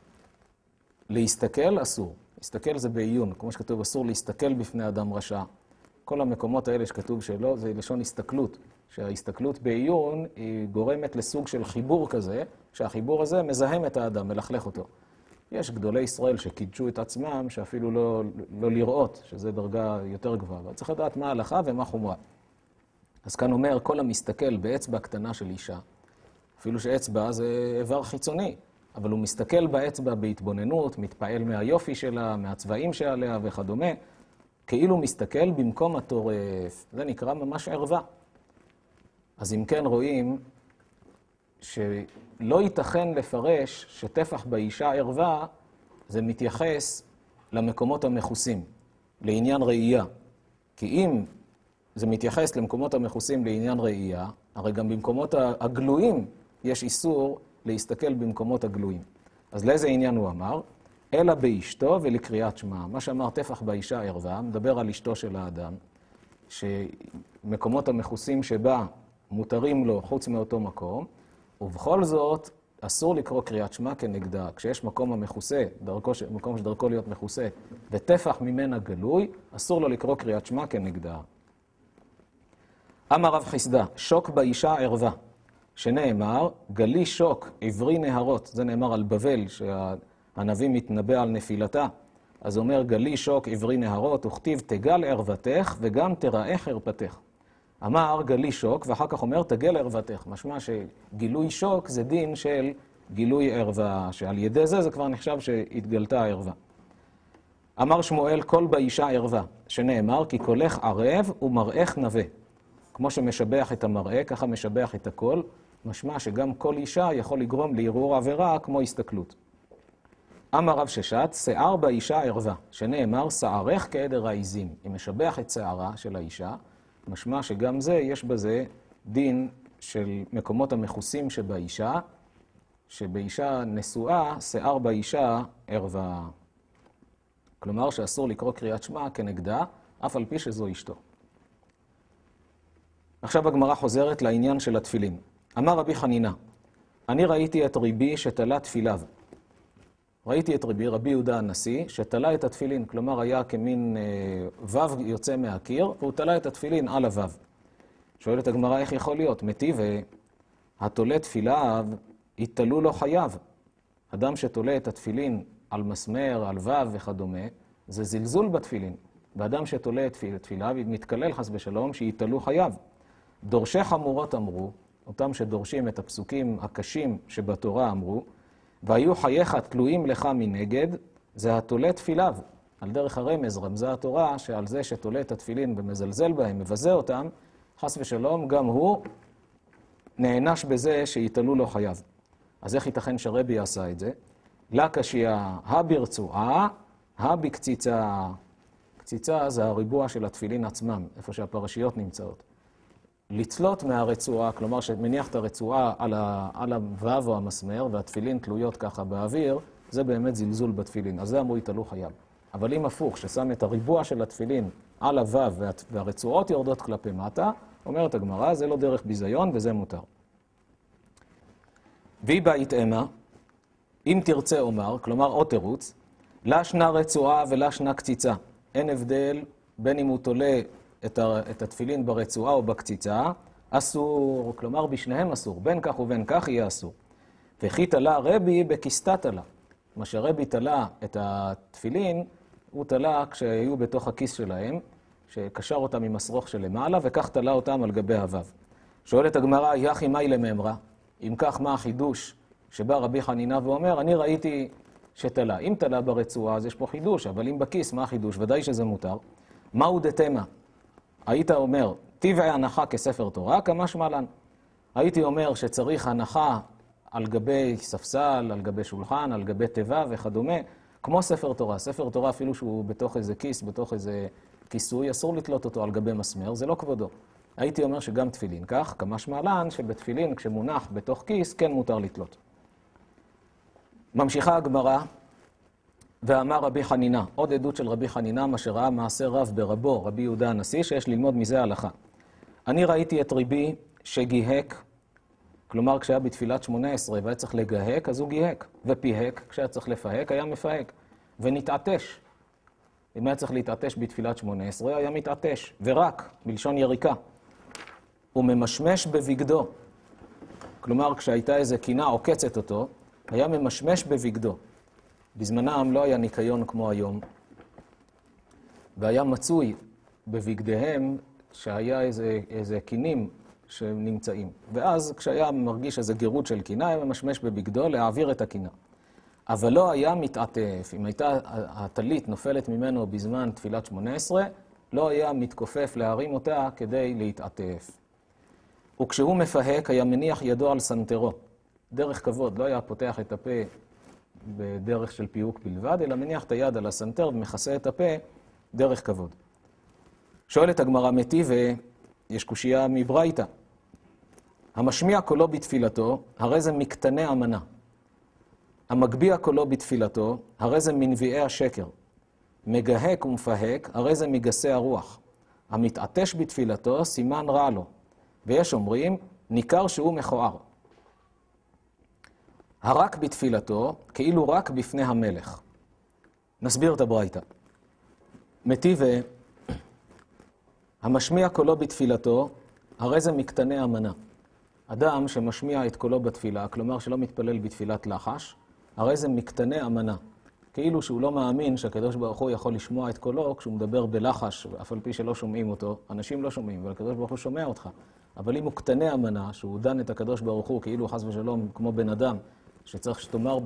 להסתכל אסור. להסתכל זה בעיון, כמו שכתוב, אסור להסתכל בפני אדם רשע. כל המקומות האלה שכתוב שלא, זה לשון הסתכלות. שההסתכלות בעיון היא גורמת לסוג של חיבור כזה, שהחיבור הזה מזהם את האדם, מלכלך אותו. יש גדולי ישראל שקידשו את עצמם, שאפילו לא, לא לראות, שזה דרגה יותר גבוהה. אבל צריך לדעת מה ההלכה ומה חומרה. אז כאן אומר, כל המסתכל באצבע קטנה של אישה, אפילו שאצבע זה איבר חיצוני, אבל הוא מסתכל באצבע בהתבוננות, מתפעל מהיופי שלה, מהצבעים שעליה וכדומה, כאילו מסתכל במקום הטורף. זה נקרא ממש ערווה. אז אם כן רואים שלא ייתכן לפרש שטפח באישה ערווה, זה מתייחס למקומות המכוסים, לעניין ראייה. כי אם זה מתייחס למקומות המכוסים לעניין ראייה, הרי גם במקומות הגלויים יש איסור להסתכל במקומות הגלויים. אז לאיזה עניין הוא אמר? אלא באשתו ולקריאת שמע. מה שאמר טפח באישה ערווה, מדבר על אשתו של האדם, שמקומות המכוסים שבה מותרים לו חוץ מאותו מקום, ובכל זאת אסור לקרוא קריאת שמע כנגדה. כשיש מקום המכוסה, דרכו, מקום שדרכו להיות מכוסה, וטפח ממנה גלוי, אסור לו לקרוא קריאת שמע כנגדה. אמר רב חיסדא, שוק באישה ערווה, שנאמר, גלי שוק עברי נהרות. זה נאמר על בבל, שהנביא מתנבא על נפילתה. אז אומר, גלי שוק עברי נהרות, וכתיב תגל ערוותך וגם תראה חרפתך. אמר גלי שוק, ואחר כך אומר תגל ערוותך. משמע שגילוי שוק זה דין של גילוי ערווה, שעל ידי זה זה כבר נחשב שהתגלתה הערווה. אמר שמואל, קול באישה ערווה, שנאמר, כי קולך ערב ומראך נווה. כמו שמשבח את המראה, ככה משבח את הקול, משמע שגם כל אישה יכול לגרום לערעור עבירה כמו הסתכלות. אמר רב ששת, שיער באישה ערווה, שנאמר, שערך כעדר העיזים. היא משבח את שערה של האישה, משמע שגם זה, יש בזה דין של מקומות המכוסים שבאישה, שבאישה נשואה, שיער באישה ערווה. כלומר שאסור לקרוא קריאת שמע כנגדה, אף על פי שזו אשתו. עכשיו הגמרא חוזרת לעניין של התפילין. אמר רבי חנינה, אני ראיתי את ריבי שתלה תפיליו. ראיתי את רבי, רבי יהודה הנשיא, שתלה את התפילין, כלומר היה כמין אה, וו יוצא מהקיר, והוא תלה את התפילין על הוו. שואלת הגמרא איך יכול להיות? מטיב, התולה תפיליו, יתלו לו חייו. אדם שתולה את התפילין על מסמר, על וו וכדומה, זה זלזול בתפילין. ואדם שתולה את תפיליו, מתקלל חס בשלום, שיתלו חייו. דורשי חמורות אמרו, אותם שדורשים את הפסוקים הקשים שבתורה אמרו, והיו חייך תלויים לך מנגד, זה התולה תפיליו. על דרך הרמז רמזה התורה שעל זה שתולה את התפילין ומזלזל בהם, מבזה אותם, חס ושלום, גם הוא נענש בזה שיתלו לו חייו. אז איך ייתכן שרבי עשה את זה? לה קשיה, ברצועה, בקציצה. קציצה זה הריבוע של התפילין עצמם, איפה שהפרשיות נמצאות. לצלות מהרצועה, כלומר שמניח את הרצועה על הוו או המסמר, והתפילין תלויות ככה באוויר, זה באמת זלזול בתפילין. אז זה אמרו יתלו חייו. אבל אם הפוך, ששם את הריבוע של התפילין על הוו והרצועות יורדות כלפי מטה, אומרת הגמרא, זה לא דרך ביזיון וזה מותר. והיא בית אמה, אם תרצה אומר, כלומר או תירוץ, לה שנה רצועה ולה שנה קציצה. אין הבדל בין אם הוא תולה את, ה, את התפילין ברצועה או בקציצה, אסור, כלומר בשניהם אסור, בין כך ובין כך יהיה אסור. וכי תלה רבי בכיסתה תלה. מה שרבי תלה את התפילין, הוא תלה כשהיו בתוך הכיס שלהם, שקשר אותם עם מסרוך שלמעלה, וכך תלה אותם על גבי הוו. שואלת הגמרא, יחי מאי לממרה? אם כך, מה החידוש שבא רבי חנינה ואומר, אני ראיתי שתלה. אם תלה ברצועה, אז יש פה חידוש, אבל אם בכיס, מה החידוש? ודאי שזה מותר. מהו דתמה? היית אומר, טבעי הנחה כספר תורה, כמה שמלן. הייתי אומר שצריך הנחה על גבי ספסל, על גבי שולחן, על גבי תיבה וכדומה, כמו ספר תורה. ספר תורה אפילו שהוא בתוך איזה כיס, בתוך איזה כיסוי, אסור לתלות אותו על גבי מסמר, זה לא כבודו. הייתי אומר שגם תפילין כך, כמה שמלן, שבתפילין כשמונח בתוך כיס, כן מותר לתלות. ממשיכה הגמרא, ואמר רבי חנינה, עוד עדות של רבי חנינה, מה שראה מעשה רב ברבו, רבי יהודה הנשיא, שיש ללמוד מזה הלכה. אני ראיתי את ריבי שגיהק, כלומר כשהיה בתפילת שמונה עשרה והיה צריך לגהק, אז הוא גיהק, ופיהק, כשהיה צריך לפהק, היה מפהק, ונתעטש. אם היה צריך להתעטש בתפילת שמונה עשרה, היה מתעטש, ורק, בלשון יריקה. הוא ממשמש בבגדו. כלומר, כשהייתה איזו קינה עוקצת אותו, היה ממשמש בבגדו. בזמנם לא היה ניקיון כמו היום, והיה מצוי בבגדיהם שהיה איזה, איזה קינים שנמצאים. ואז כשהיה מרגיש איזה גירות של קינה, היה ממשמש בבגדו להעביר את הקינה. אבל לא היה מתעטף. אם הייתה הטלית נופלת ממנו בזמן תפילת שמונה עשרה, לא היה מתכופף להרים אותה כדי להתעטף. וכשהוא מפהק, היה מניח ידו על סנטרו. דרך כבוד, לא היה פותח את הפה בדרך של פיוק בלבד, אלא מניח את היד על הסנטר ומכסה את הפה דרך כבוד. שואלת הגמרא מטיבה, יש קושייה מברייתא. המשמיע קולו בתפילתו, הרי זה מקטני אמנה. המגביה קולו בתפילתו, הרי זה מנביאי השקר. מגהק ומפהק, הרי זה מגסי הרוח. המתעטש בתפילתו, סימן רע לו. ויש אומרים, ניכר שהוא מכוער. הרק בתפילתו, כאילו רק בפני המלך. נסביר את הברייתא. מטיבה, המשמיע קולו בתפילתו, הרי זה מקטני אמנה. אדם שמשמיע את קולו בתפילה, כלומר שלא מתפלל בתפילת לחש, הרי זה מקטני אמנה. כאילו שהוא לא מאמין שהקדוש ברוך הוא יכול לשמוע את קולו כשהוא מדבר בלחש, אף על פי שלא שומעים אותו. אנשים לא שומעים, אבל הקדוש ברוך הוא שומע אותך. אבל אם הוא קטני אמנה, שהוא דן את הקדוש ברוך הוא כאילו חס ושלום כמו בן אדם, שצריך שתאמר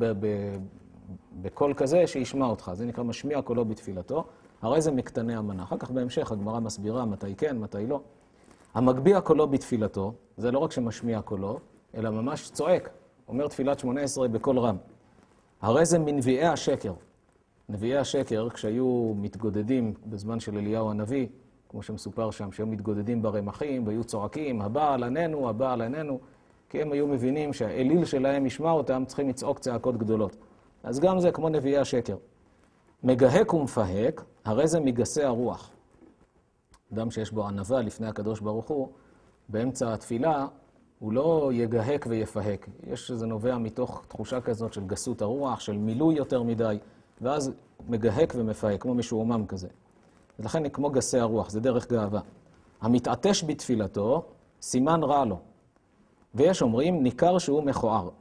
בקול כזה שישמע אותך. זה נקרא משמיע קולו בתפילתו, הרי זה מקטני אמנה. אחר כך בהמשך הגמרא מסבירה מתי כן, מתי לא. המגביה קולו בתפילתו, זה לא רק שמשמיע קולו, אלא ממש צועק. אומר תפילת שמונה עשרה בקול רם. הרי זה מנביאי השקר. נביאי השקר, כשהיו מתגודדים בזמן של אליהו הנביא, כמו שמסופר שם, שהיו מתגודדים ברמחים, והיו צועקים, הבעל עננו, הבעל עננו, כי הם היו מבינים שהאליל שלהם ישמע אותם, צריכים לצעוק צעקות גדולות. אז גם זה כמו נביאי השקר. מגהק ומפהק, הרי זה מגסי הרוח. אדם שיש בו ענווה לפני הקדוש ברוך הוא, באמצע התפילה, הוא לא יגהק ויפהק. יש שזה נובע מתוך תחושה כזאת של גסות הרוח, של מילוי יותר מדי, ואז מגהק ומפהק, כמו משועמם כזה. ולכן כמו גסי הרוח, זה דרך גאווה. המתעטש בתפילתו, סימן רע לו. ויש אומרים, ניכר שהוא מכוער.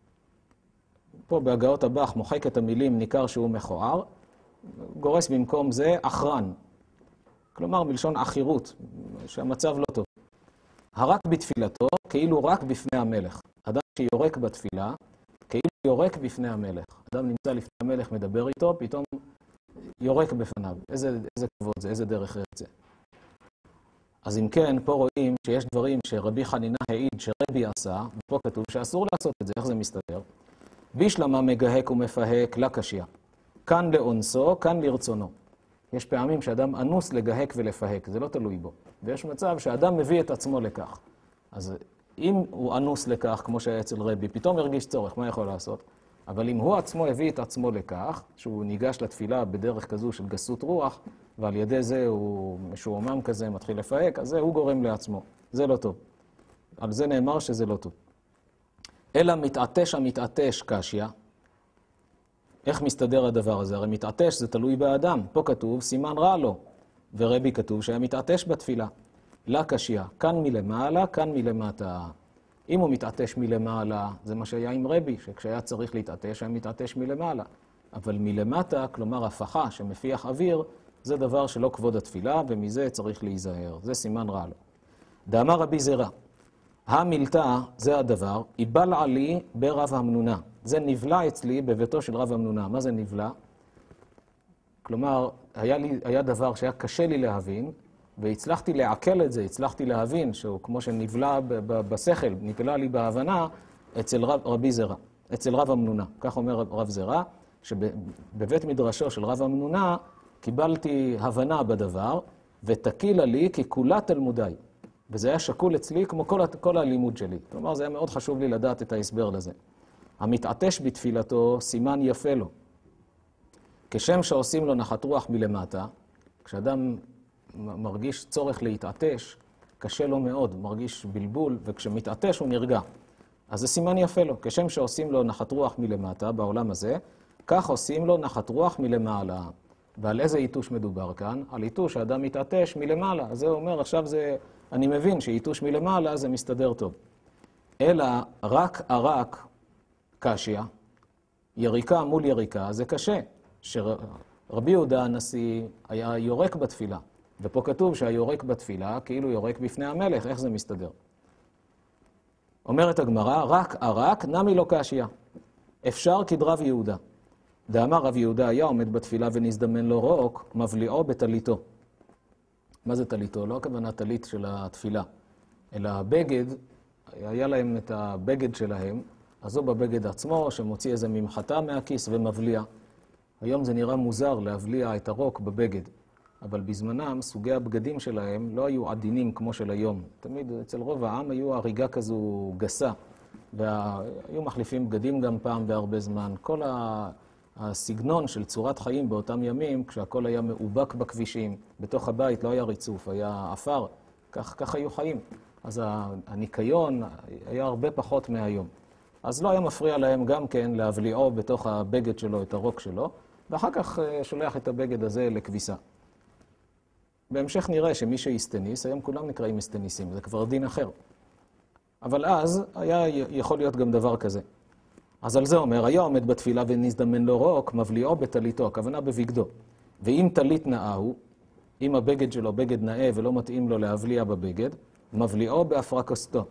פה בהגאות הבח מוחק את המילים ניכר שהוא מכוער, גורס במקום זה אחרן. כלומר, מלשון אחירות, שהמצב לא טוב. הרק בתפילתו, כאילו רק בפני המלך. אדם שיורק בתפילה, כאילו יורק בפני המלך. אדם נמצא לפני המלך, מדבר איתו, פתאום יורק בפניו. איזה, איזה כבוד זה, איזה דרך ארץ זה. אז אם כן, פה רואים שיש דברים שרבי חנינה העיד שרבי עשה, ופה כתוב שאסור לעשות את זה. איך זה מסתדר? בישלמה מגהק ומפהק לקשיא. כאן לאונסו, כאן לרצונו. יש פעמים שאדם אנוס לגהק ולפהק, זה לא תלוי בו. ויש מצב שאדם מביא את עצמו לכך. אז אם הוא אנוס לכך, כמו שהיה אצל רבי, פתאום הרגיש צורך, מה יכול לעשות? אבל אם הוא עצמו הביא את עצמו לכך, שהוא ניגש לתפילה בדרך כזו של גסות רוח, ועל ידי זה הוא משועמם כזה, מתחיל לפהק, אז זה הוא גורם לעצמו. זה לא טוב. על זה נאמר שזה לא טוב. אלא מתעטש המתעטש קשיא. איך מסתדר הדבר הזה? הרי מתעטש זה תלוי באדם. פה כתוב סימן רע לו, ורבי כתוב שהיה מתעטש בתפילה. לה קשיא, כאן מלמעלה, כאן מלמטה. אם הוא מתעטש מלמעלה, זה מה שהיה עם רבי, שכשהיה צריך להתעטש, היה מתעטש מלמעלה. אבל מלמטה, כלומר הפכה שמפיח אוויר, זה דבר שלא כבוד התפילה, ומזה צריך להיזהר. זה סימן רע לו. דאמר רבי זרע, המילתא, זה הדבר, איבלע לי ברב המנונה. זה נבלע אצלי בביתו של רב המנונה. מה זה נבלע? כלומר, היה, לי, היה דבר שהיה קשה לי להבין, והצלחתי לעכל את זה, הצלחתי להבין שהוא כמו שנבלע בשכל, נבלע לי בהבנה אצל רב, רבי זרע, אצל רב המנונה. כך אומר רב זרע, שבבית מדרשו של רב המנונה קיבלתי הבנה בדבר, ותקילה לי כי כולה תלמודי. וזה היה שקול אצלי כמו כל, כל הלימוד שלי. כלומר, זה היה מאוד חשוב לי לדעת את ההסבר לזה. המתעטש בתפילתו, סימן יפה לו. כשם שעושים לו נחת רוח מלמטה, כשאדם מרגיש צורך להתעטש, קשה לו מאוד, מרגיש בלבול, וכשמתעטש הוא נרגע. אז זה סימן יפה לו. כשם שעושים לו נחת רוח מלמטה בעולם הזה, כך עושים לו נחת רוח מלמעלה. ועל איזה עיתוש מדובר כאן? על עיתוש האדם מתעטש מלמעלה. אז זה אומר, עכשיו זה, אני מבין שעיתוש מלמעלה זה מסתדר טוב. אלא רק ערק קשיא, יריקה מול יריקה, זה קשה. שרבי יהודה הנשיא היה יורק בתפילה. ופה כתוב שהיורק בתפילה כאילו יורק בפני המלך. איך זה מסתדר? אומרת הגמרא, רק ערק נמי לא קשיא. אפשר כדרב יהודה. דאמר רב יהודה היה עומד בתפילה ונזדמן לו רוק, מבליעו בתליתו. מה זה תליתו? לא הכוונה תלית של התפילה, אלא הבגד, היה להם את הבגד שלהם, אז הוא בבגד עצמו שמוציא איזה ממחטה מהכיס ומבליע. היום זה נראה מוזר להבליע את הרוק בבגד, אבל בזמנם סוגי הבגדים שלהם לא היו עדינים כמו של היום. תמיד אצל רוב העם היו הריגה כזו גסה, והיו מחליפים בגדים גם פעם בהרבה זמן. כל ה... הסגנון של צורת חיים באותם ימים, כשהכל היה מאובק בכבישים, בתוך הבית לא היה ריצוף, היה אפר, כך, כך היו חיים. אז הניקיון היה הרבה פחות מהיום. אז לא היה מפריע להם גם כן להבליעו בתוך הבגד שלו, את הרוק שלו, ואחר כך שולח את הבגד הזה לכביסה. בהמשך נראה שמי שהסטניס, היום כולם נקראים הסטניסים, זה כבר דין אחר. אבל אז היה יכול להיות גם דבר כזה. אז על זה אומר, היה עומד בתפילה ונזדמן לו רוק, מבליעו בתליתו, הכוונה בבגדו. ואם תלית נאה הוא, אם הבגד שלו בגד נאה ולא מתאים לו להבליע בבגד, מבליעו באפרקסותו.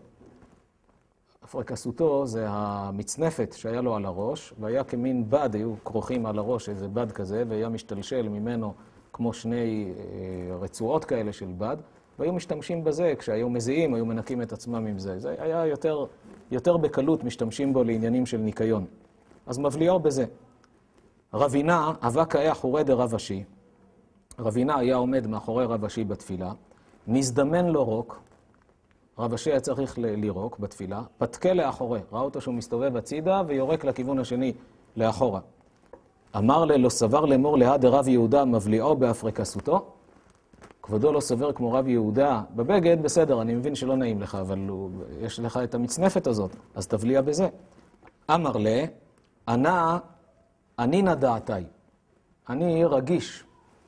אפרקסותו זה המצנפת שהיה לו על הראש, והיה כמין בד, היו כרוכים על הראש, איזה בד כזה, והיה משתלשל ממנו כמו שני רצועות כאלה של בד, והיו משתמשים בזה, כשהיו מזיעים, היו מנקים את עצמם עם זה. זה היה יותר... יותר בקלות משתמשים בו לעניינים של ניקיון. אז מבליעו בזה. רבינה, אבק היה חורי דרב אשי. רבינה היה עומד מאחורי רב אשי בתפילה. נזדמן לו רוק. רב אשי היה צריך לירוק בתפילה. פתקה לאחורי. ראה אותו שהוא מסתובב הצידה ויורק לכיוון השני לאחורה. אמר לו, לא סבר לאמור לה דרב יהודה מבליעו באפרקסותו. כבודו לא סובר כמו רב יהודה בבגד, בסדר, אני מבין שלא נעים לך, אבל הוא, יש לך את המצנפת הזאת, אז תבליע בזה. אמר לה, ענה, אני נדעתי. אני רגיש.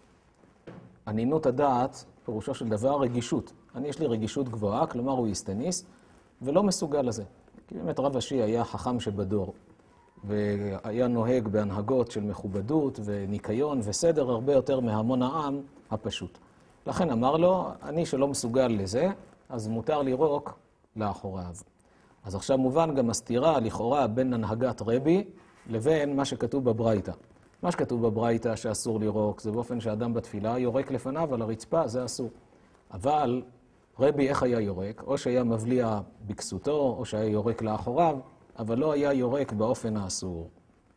ענינות הדעת, פירושו של דבר, רגישות. אני יש לי רגישות גבוהה, כלומר הוא יסטניס, ולא מסוגל לזה. כי באמת רב אשי היה חכם שבדור, והיה נוהג בהנהגות של מכובדות וניקיון וסדר הרבה יותר מהמון העם הפשוט. לכן אמר לו, אני שלא מסוגל לזה, אז מותר לירוק לאחוריו. אז עכשיו מובן גם הסתירה לכאורה בין הנהגת רבי לבין מה שכתוב בברייתא. מה שכתוב בברייתא שאסור לירוק, זה באופן שאדם בתפילה יורק לפניו על הרצפה, זה אסור. אבל רבי איך היה יורק? או שהיה מבליע בכסותו, או שהיה יורק לאחוריו, אבל לא היה יורק באופן האסור.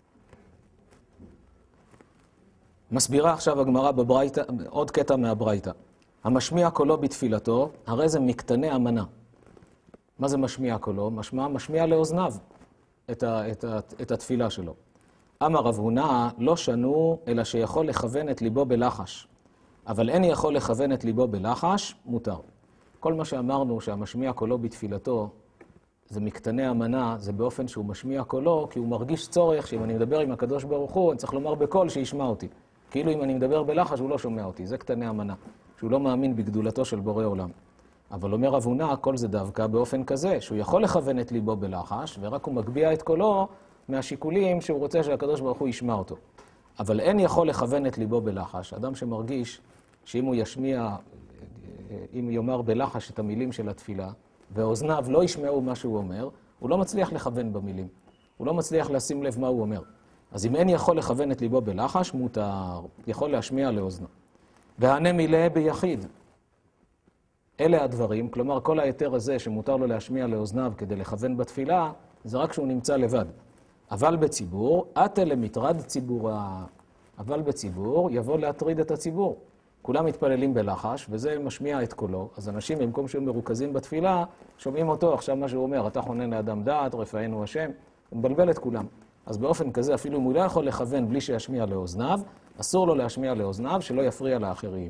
מסבירה עכשיו הגמרא בברייתא, עוד קטע מהברייתא. המשמיע קולו בתפילתו, הרי זה מקטני המנה. מה זה משמיע קולו? משמע, משמיע לאוזניו. את, ה, את, ה, את התפילה שלו. אמר רב הונא, לא שנו, אלא שיכול לכוון את ליבו בלחש. אבל אין יכול לכוון את ליבו בלחש, מותר. כל מה שאמרנו שהמשמיע קולו בתפילתו, זה מקטני אמנה, זה באופן שהוא משמיע קולו, כי הוא מרגיש צורך שאם אני מדבר עם הקדוש ברוך הוא, אני צריך לומר בקול שישמע אותי. כאילו אם אני מדבר בלחש, הוא לא שומע אותי. זה קטני אמנה, שהוא לא מאמין בגדולתו של בורא עולם. אבל אומר רב הונא, כל זה דווקא באופן כזה, שהוא יכול לכוון את ליבו בלחש, ורק הוא מגביה את קולו מהשיקולים שהוא רוצה שהקדוש ברוך הוא ישמע אותו. אבל אין יכול לכוון את ליבו בלחש. אדם שמרגיש שאם הוא ישמיע, אם יאמר בלחש את המילים של התפילה, ואוזניו לא ישמעו מה שהוא אומר, הוא לא מצליח לכוון במילים. הוא לא מצליח לשים לב מה הוא אומר. אז אם אין יכול לכוון את ליבו בלחש, מותר, יכול להשמיע לאוזנו. והנה מילא ביחיד. אלה הדברים, כלומר כל היתר הזה שמותר לו להשמיע לאוזניו כדי לכוון בתפילה, זה רק שהוא נמצא לבד. אבל בציבור, אתה למטרד ציבורה. אבל בציבור יבוא להטריד את הציבור. כולם מתפללים בלחש, וזה משמיע את קולו. אז אנשים, במקום שהם מרוכזים בתפילה, שומעים אותו עכשיו מה שהוא אומר, אתה חונן לאדם דעת, רפאנו השם, הוא מבלבל את כולם. אז באופן כזה, אפילו אם הוא לא יכול לכוון בלי שישמיע לאוזניו, אסור לו להשמיע לאוזניו, שלא יפריע לאחרים.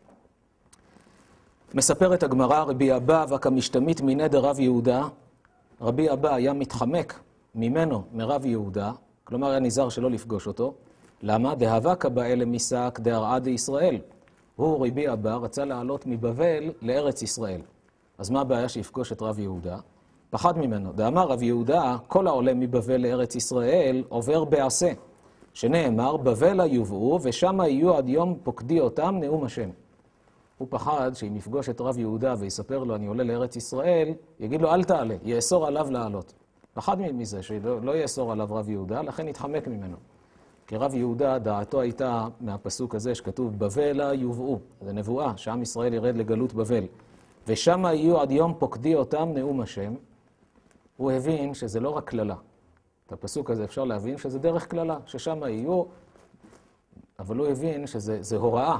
מספרת הגמרא, רבי אבא וכמשתמית מנדר רב יהודה, רבי אבא היה מתחמק ממנו, מרב יהודה, כלומר היה נזהר שלא לפגוש אותו. למה? דהבקה באלה מסק דהרעה דישראל. הוא, רבי אבא, רצה לעלות מבבל לארץ ישראל. אז מה הבעיה שיפגוש את רב יהודה? פחד ממנו. דאמר רב יהודה, כל העולה מבבל לארץ ישראל עובר בעשה, שנאמר, בבלה יובאו ושם יהיו עד יום פוקדי אותם נאום השם. הוא פחד שאם יפגוש את רב יהודה ויספר לו, אני עולה לארץ ישראל, יגיד לו, אל תעלה, יאסור עליו לעלות. פחד מזה, שלא לא יאסור עליו רב יהודה, לכן יתחמק ממנו. כי רב יהודה, דעתו הייתה מהפסוק הזה שכתוב, בבלה יובאו. זה נבואה, שעם ישראל ירד לגלות בבל. ושם יהיו עד יום פוקדי אותם נאום השם. הוא הבין שזה לא רק כללה. את הפסוק הזה אפשר להבין שזה דרך כללה, ששם יהיו, אבל הוא הבין שזה הוראה.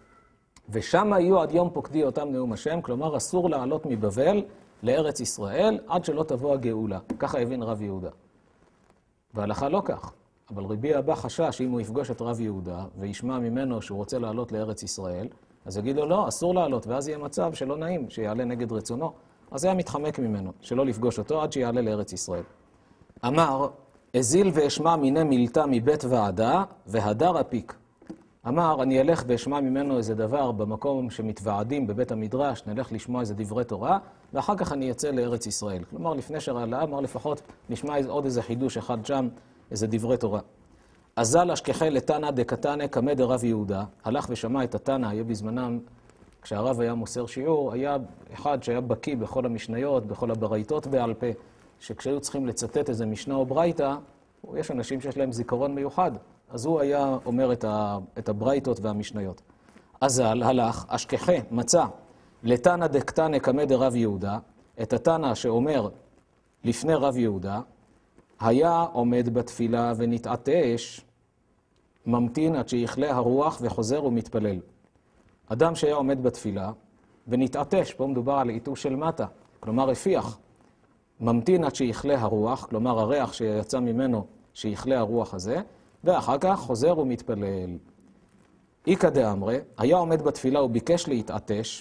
ושם יהיו עד יום פוקדי אותם נאום השם, כלומר אסור לעלות מבבל לארץ ישראל עד שלא תבוא הגאולה. ככה הבין רב יהודה. והלכה לא כך. אבל רבי אבא חשש שאם הוא יפגוש את רב יהודה וישמע ממנו שהוא רוצה לעלות לארץ ישראל, אז יגיד לו לא, אסור לעלות, ואז יהיה מצב שלא נעים, שיעלה נגד רצונו. אז היה מתחמק ממנו, שלא לפגוש אותו עד שיעלה לארץ ישראל. אמר, אזיל ואשמע מיני מילתא מבית ועדה, והדר אפיק. אמר, אני אלך ואשמע ממנו איזה דבר במקום שמתוועדים בבית המדרש, נלך לשמוע איזה דברי תורה, ואחר כך אני אצא לארץ ישראל. כלומר, לפני שרעלה, אמר לפחות נשמע עוד איזה חידוש אחד שם, איזה דברי תורה. אזל אשכחי לתנא דקתנא קמא דרב יהודה, הלך ושמע את התנא, היה בזמנם, כשהרב היה מוסר שיעור, היה אחד שהיה בקיא בכל המשניות, בכל הברייתות בעל פה, שכשהיו צריכים לצטט איזה משנה או ברייתא, יש אנשים שיש להם זיכרון מיוחד, אז הוא היה אומר את, ה, את הברייתות והמשניות. אזל הלך, אשכחי, מצא, לתנא דקתנא קמא דרב יהודה, את התנא שאומר לפני רב יהודה, היה עומד בתפילה ונתעטש, ממתין עד שיכלה הרוח וחוזר ומתפלל. אדם שהיה עומד בתפילה ונתעטש, פה מדובר על עיטוש של מטה, כלומר הפיח, ממתין עד שיכלה הרוח, כלומר הריח שיצא ממנו שיכלה הרוח הזה, ואחר כך חוזר ומתפלל. איקא דאמרי, היה עומד בתפילה וביקש להתעטש,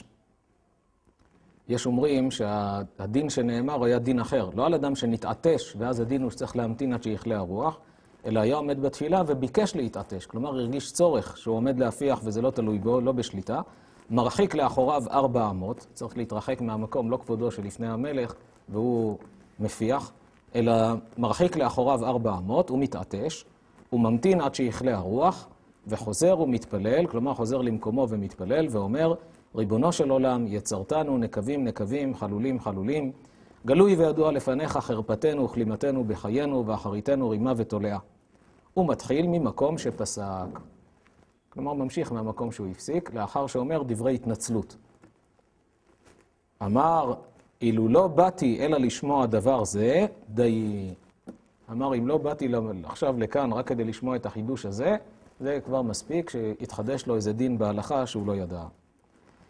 יש אומרים שהדין שנאמר היה דין אחר, לא על אדם שנתעטש, ואז הדין הוא שצריך להמתין עד שיכלה הרוח, אלא היה עומד בתפילה וביקש להתעטש, כלומר הרגיש צורך שהוא עומד להפיח וזה לא תלוי בו, לא בשליטה, מרחיק לאחוריו ארבע אמות, צריך להתרחק מהמקום, לא כבודו שלפני המלך, והוא מפיח, אלא מרחיק לאחוריו ארבע אמות, הוא מתעטש, הוא ממתין עד שיכלה הרוח, וחוזר ומתפלל, כלומר חוזר למקומו ומתפלל, ואומר, ריבונו של עולם, יצרתנו, נקבים, נקבים, חלולים, חלולים, גלוי וידוע לפניך חרפתנו וכלימתנו בחיינו, ואחריתנו רימה ותולעה. הוא מתחיל ממקום שפסק. כלומר, ממשיך מהמקום שהוא הפסיק, לאחר שאומר דברי התנצלות. אמר, אילו לא באתי אלא לשמוע דבר זה, די. אמר, אם לא באתי עכשיו לכאן רק כדי לשמוע את החידוש הזה, זה כבר מספיק שיתחדש לו איזה דין בהלכה שהוא לא ידע.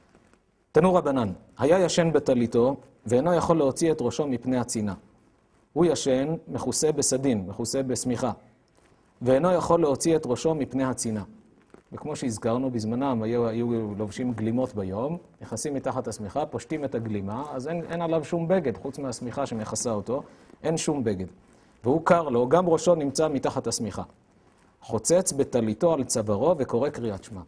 תנו רבנן, היה ישן בטליתו, ואינו יכול להוציא את ראשו מפני הצינה. הוא ישן מכוסה בסדין, מכוסה בסמיכה, ואינו יכול להוציא את ראשו מפני הצינה. וכמו שהזכרנו, בזמנם היו, היו לובשים גלימות ביום, נכנסים מתחת הסמיכה, פושטים את הגלימה, אז אין, אין עליו שום בגד, חוץ מהסמיכה שמכסה אותו, אין שום בגד. והוא קר לו, גם ראשו נמצא מתחת הסמיכה. חוצץ בטליתו על צווארו וקורא קריאת שמע.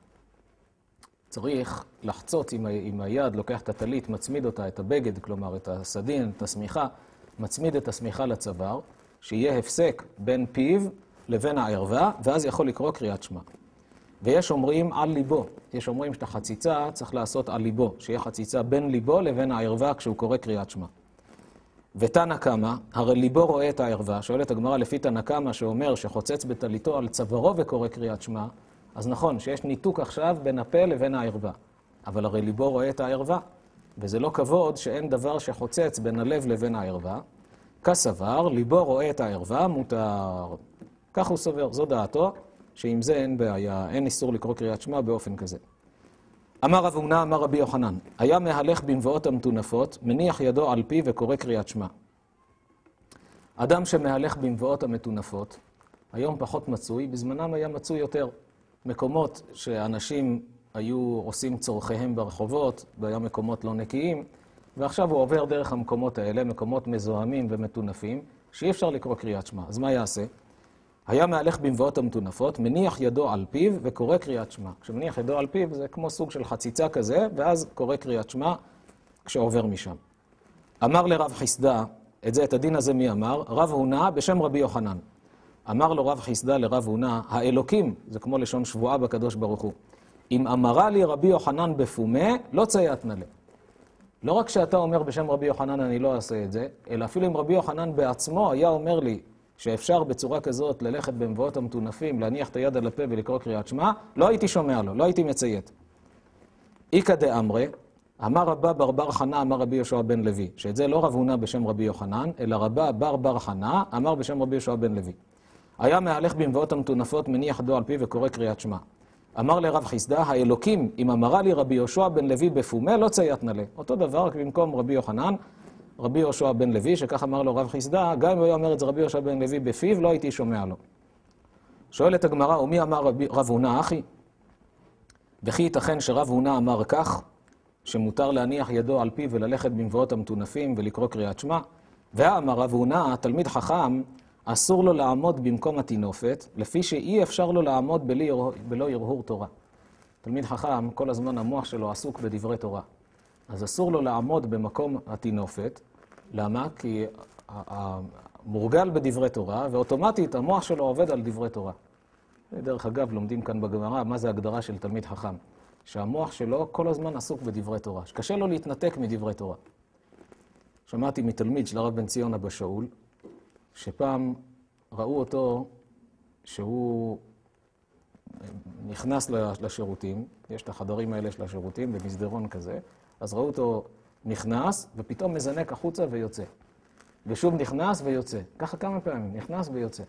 צריך לחצות עם, ה, עם היד, לוקח את הטלית, מצמיד אותה, את הבגד, כלומר את הסדין, את הסמיכה, מצמיד את הסמיכה לצוואר, שיהיה הפסק בין פיו לבין הערווה, ואז יכול לקרוא קריאת שמע. ויש אומרים על ליבו, יש אומרים שאת החציצה צריך לעשות על ליבו, שיהיה חציצה בין ליבו לבין הערווה כשהוא קורא קריאת שמע. ותנא קמא, הרי ליבו רואה את הערווה, שואלת הגמרא לפי תנא קמא שאומר שחוצץ בטליתו על צווארו וקורא קריאת שמע, אז נכון שיש ניתוק עכשיו בין הפה לבין הערווה, אבל הרי ליבו רואה את הערווה, וזה לא כבוד שאין דבר שחוצץ בין הלב לבין הערווה, כסבר, ליבו רואה את הערווה, מותר. כך הוא סובר, זו דעתו, שעם זה אין בעיה, אין איסור לקרוא קריאת שמע באופן כזה. אמר רב הונא, אמר רבי יוחנן, היה מהלך במבואות המטונפות, מניח ידו על פיו וקורא קריאת שמע. אדם שמהלך במבואות המטונפות, היום פחות מצוי, בזמנם היה מצוי יותר. מקומות שאנשים היו עושים צורכיהם ברחובות, והיה מקומות לא נקיים, ועכשיו הוא עובר דרך המקומות האלה, מקומות מזוהמים ומטונפים, שאי אפשר לקרוא קריאת שמע. אז מה יעשה? היה מהלך במבואות המטונפות, מניח ידו על פיו וקורא קריאת שמע. כשמניח ידו על פיו זה כמו סוג של חציצה כזה, ואז קורא קריאת שמע כשעובר משם. אמר לרב חיסדא, את זה, את הדין הזה מי אמר? רב הונא בשם רבי יוחנן. אמר לו רב חיסדא לרב הונא, האלוקים, זה כמו לשון שבועה בקדוש ברוך הוא, אם אמרה לי רבי יוחנן בפומה, לא צייתנה לי. לא רק שאתה אומר בשם רבי יוחנן אני לא אעשה את זה, אלא אפילו אם רבי יוחנן בעצמו היה אומר לי שאפשר בצורה כזאת ללכת במבואות המטונפים, להניח את היד על הפה ולקרוא קריאת שמע, לא הייתי שומע לו, לא הייתי מציית. איקא דאמרי, אמר רבא בר בר חנא, אמר רבי יהושע בן לוי, שאת זה לא רב הונא בשם רבי יוחנן, אלא רבא בר בר חנא, אמר בשם רבי יהושע בן לוי. היה מהלך במבואות המטונפות, מניח ידו על פיו וקורא קריאת שמע. אמר לרב חיסדא, האלוקים, אם אמרה לי רבי יהושע בן לוי בפומה, לא צייתנה לי. אותו דבר, רק במקום רבי יוחנן, רבי יהושע בן לוי, שכך אמר לו רב חיסדא, גם אם הוא אומר את זה רבי יהושע בן לוי בפיו, לא הייתי שומע לו. שואלת הגמרא, ומי אמר רבי, רב הונא אחי? וכי ייתכן שרב הונא אמר כך, שמותר להניח ידו על פיו וללכת במבואות המטונפים ולקרוא קריאת שמע? ואמר רב הונא, תלמיד חכם, אסור לו לעמוד במקום התינופת, לפי שאי אפשר לו לעמוד בלי, בלא הרהור תורה. תלמיד חכם, כל הזמן המוח שלו עסוק בדברי תורה. אז אסור לו לעמוד במקום התינופת. למה? כי מורגל בדברי תורה, ואוטומטית המוח שלו עובד על דברי תורה. דרך אגב, לומדים כאן בגמרא, מה זה הגדרה של תלמיד חכם? שהמוח שלו כל הזמן עסוק בדברי תורה, שקשה לו להתנתק מדברי תורה. שמעתי מתלמיד של הרב בן ציון אבא שאול, שפעם ראו אותו שהוא נכנס לשירותים, יש את החדרים האלה של השירותים, במסדרון כזה, אז ראו אותו נכנס ופתאום מזנק החוצה ויוצא. ושוב נכנס ויוצא. ככה כמה פעמים, נכנס ויוצא.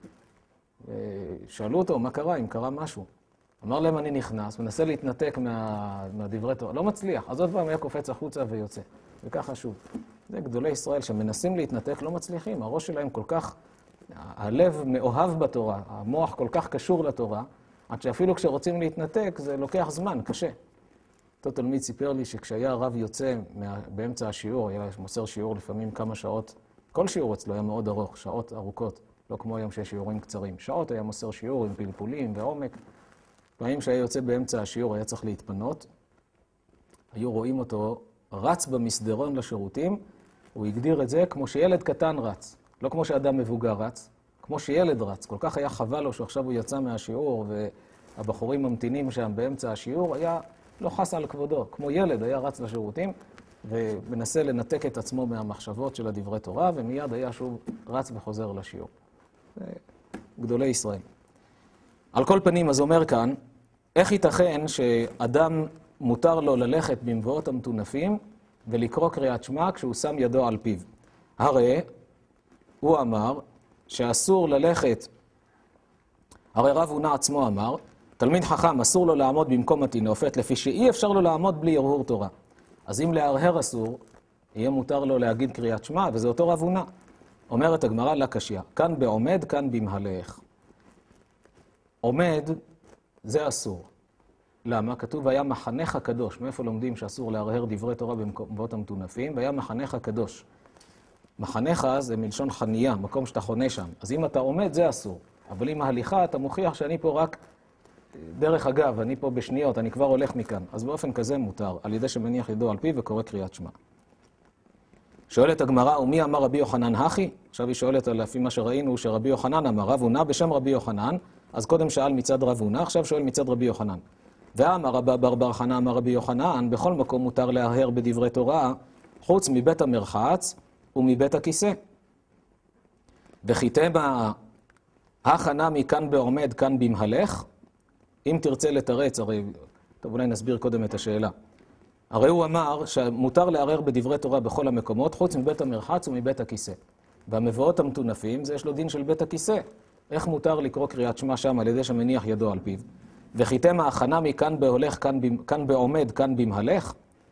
שאלו אותו, מה קרה, אם קרה משהו? אמר להם, אני נכנס, מנסה להתנתק מה, מהדברי תורה, לא מצליח. אז עוד פעם היה קופץ החוצה ויוצא. וככה שוב. זה גדולי ישראל שמנסים להתנתק, לא מצליחים. הראש שלהם כל כך, הלב מאוהב בתורה, המוח כל כך קשור לתורה, עד שאפילו כשרוצים להתנתק זה לוקח זמן, קשה. אותו תלמיד סיפר לי שכשהיה הרב יוצא מה, באמצע השיעור, היה מוסר שיעור לפעמים כמה שעות, כל שיעור אצלו היה מאוד ארוך, שעות ארוכות, לא כמו היום שיש שיעורים קצרים. שעות היה מוסר שיעור עם פלפולים ועומק. פעמים שהיה יוצא באמצע השיעור היה צריך להתפנות, היו רואים אותו רץ במסדרון לשירותים, הוא הגדיר את זה כמו שילד קטן רץ, לא כמו שאדם מבוגר רץ, כמו שילד רץ. כל כך היה חבל לו שעכשיו הוא יצא מהשיעור והבחורים ממתינים שם באמצע השיעור, היה לא חס על כבודו, כמו ילד היה רץ לשירותים ומנסה לנתק את עצמו מהמחשבות של הדברי תורה, ומיד היה שוב רץ וחוזר לשיעור. זה גדולי ישראל. על כל פנים, אז אומר כאן, איך ייתכן שאדם מותר לו ללכת במבואות המטונפים ולקרוא קריאת שמע כשהוא שם ידו על פיו? הרי הוא אמר שאסור ללכת, הרי רב הונא עצמו אמר, תלמיד חכם אסור לו לעמוד במקום התינופת, לפי שאי אפשר לו לעמוד בלי הרהור תורה. אז אם להרהר אסור, יהיה מותר לו להגיד קריאת שמע, וזה אותו רב הונא. אומרת הגמרא לה קשיא, כאן בעומד, כאן במהלך. עומד זה אסור. למה? כתוב היה מחנך קדוש. מאיפה לומדים שאסור להרהר דברי תורה במקומות המטונפים? והיה מחנך קדוש. מחנך זה מלשון חניה, מקום שאתה חונה שם. אז אם אתה עומד זה אסור. אבל עם ההליכה אתה מוכיח שאני פה רק דרך אגב, אני פה בשניות, אני כבר הולך מכאן. אז באופן כזה מותר, על ידי שמניח ידו על פיו וקורא קריאת שמע. שואלת הגמרא, ומי אמר רבי יוחנן הכי? עכשיו היא שואלת על לפי מה שראינו שרבי יוחנן אמר, רב הונא בשם רבי יוחנן, אז קודם שאל מצד רב הונא, עכשיו שואל מצד רבי יוחנן. ואמר רבא בר בר חנא אמר רבי יוחנן, בכל מקום מותר להרהר בדברי תורה, חוץ מבית המרחץ ומבית הכיסא. וחיתמה הכנה מכאן בעומד, כאן במהלך, אם תרצה לתרץ, הרי, טוב אולי נסביר קודם את השאלה. הרי הוא אמר שמותר להרהר בדברי תורה בכל המקומות, חוץ מבית המרחץ ומבית הכיסא. והמבואות המטונפים, זה יש לו דין של בית הכיסא. איך מותר לקרוא קריאת שמע שם על ידי שמניח ידו על פיו? וחיתמה הכנה מכאן בהולך, כאן, כאן בעומד, כאן במהלך.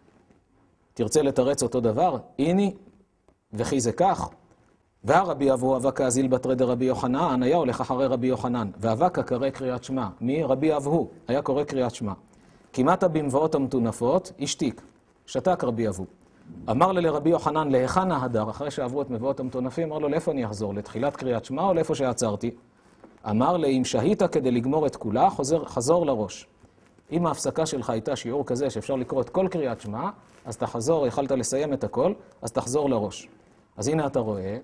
תרצה לתרץ אותו דבר? הני, וכי זה כך. והרבי אבו אבקה זיל בתרי דרבי יוחנן, היה הולך אחרי רבי יוחנן. ואבקה קרא קריאת שמע. מי? רבי אבו. היה קורא קריאת שמע. כמעט במבואות המטונפות, השתיק. שתק רבי אבו. אמר לו לרבי יוחנן, להיכן ההדר, אחרי שעברו את מבואות המטונפים, אמר לו, לאיפה אני אחזור? לתחילת קריאת שמע או לאיפה שעצרתי? אמר לי, אם שהית כדי לגמור את כולה, חוזר, חזור לראש. אם ההפסקה שלך הייתה שיעור כזה שאפשר לקרוא את כל קריאת שמע, אז תחזור, יכלת לסיים את הכל, אז תחזור לראש. אז הנה אתה רואה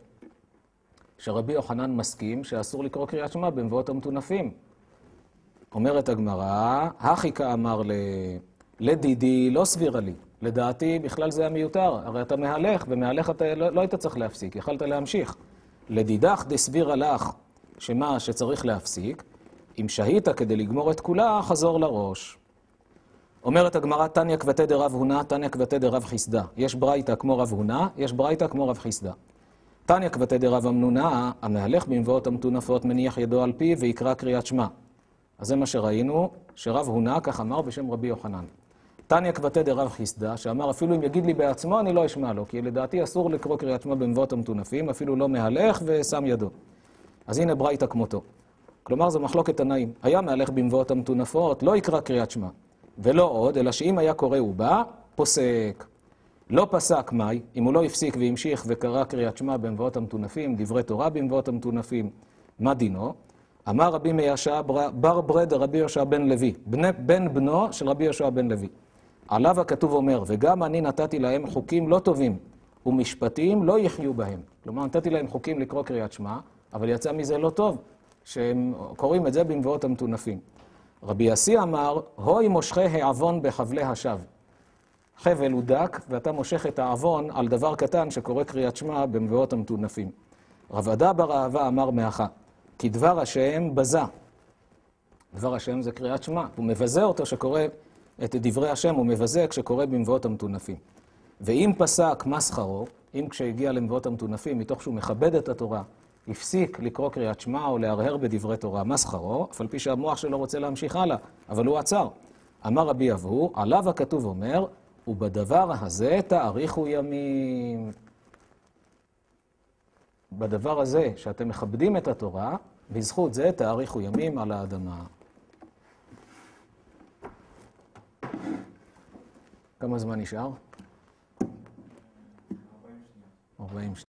שרבי יוחנן מסכים שאסור לקרוא קריאת שמע במבואות המטונפים. אומרת הגמרא, הכי אמר ל... לדידי לא סבירה לי. לדעתי בכלל זה היה מיותר. הרי אתה מהלך, ומהלך אתה לא, לא היית צריך להפסיק, יכלת להמשיך. לדידך דסבירה לך, שמה שצריך להפסיק, אם שהית כדי לגמור את כולה, חזור לראש. אומרת הגמרא, תניא כבתי דרב הונא, תניא כבתי דרב חיסדא. יש ברייתא כמו רב הונא, יש ברייתא כמו רב חיסדא. תניא כבתי דרב אמנונא, המהלך במבואות המטונפות מניח ידו על פיו ויקרא קריאת שמע. אז זה מה שראינו, שרב הונא כך אמר בשם רבי יוחנן. תניא כבתי דרב חיסדא, שאמר אפילו אם יגיד לי בעצמו אני לא אשמע לו, כי לדעתי אסור לקרוא קריאת שמע במבואות המטונפים, אפילו לא מהלך ושם ידו. אז הנה ברייתא כמותו. כלומר, זו מחלוקת תנאים. היה מהלך במבואות המטונפות, לא יקרא קריאת שמע. ולא עוד, אלא שאם היה קורא הוא בא, פוסק. לא פסק מאי, אם הוא לא הפסיק והמשיך וקרא קריאת שמע במבואות המטונפים, דברי תורה במבואות המטונפים, מה דינו? אמר רבי מישע בר ברד רבי יהושע בן לוי, בן, בן בנו של רבי יהושע בן לוי. עליו הכתוב אומר, וגם אני נתתי להם חוקים לא טובים, ומשפטים לא יחיו בהם. כלומר, נתתי להם חוקים לקרוא קריאת שמע, אבל יצא מזה לא טוב, שהם קוראים את זה במבואות המטונפים. רבי יסי אמר, הוי מושכי העוון בחבלי השווא. חבל הוא דק, ואתה מושך את העוון על דבר קטן שקורא קריאת שמע במבואות המטונפים. רב עדה בר אהבה אמר מאחה, כי דבר השם בזה. דבר השם זה קריאת שמע. הוא מבזה אותו שקורא את דברי השם, הוא מבזה כשקורא במבואות המטונפים. ואם פסק מה שכרו, אם כשהגיע למבואות המטונפים, מתוך שהוא מכבד את התורה, הפסיק לקרוא קריאת שמע או להרהר בדברי תורה, מה שכרו? אף על פי שהמוח שלו רוצה להמשיך הלאה, אבל הוא עצר. אמר רבי אבו, עליו הכתוב אומר, ובדבר הזה תאריכו ימים. בדבר הזה, שאתם מכבדים את התורה, בזכות זה תאריכו ימים על האדמה. כמה זמן נשאר? ארבעים שניות.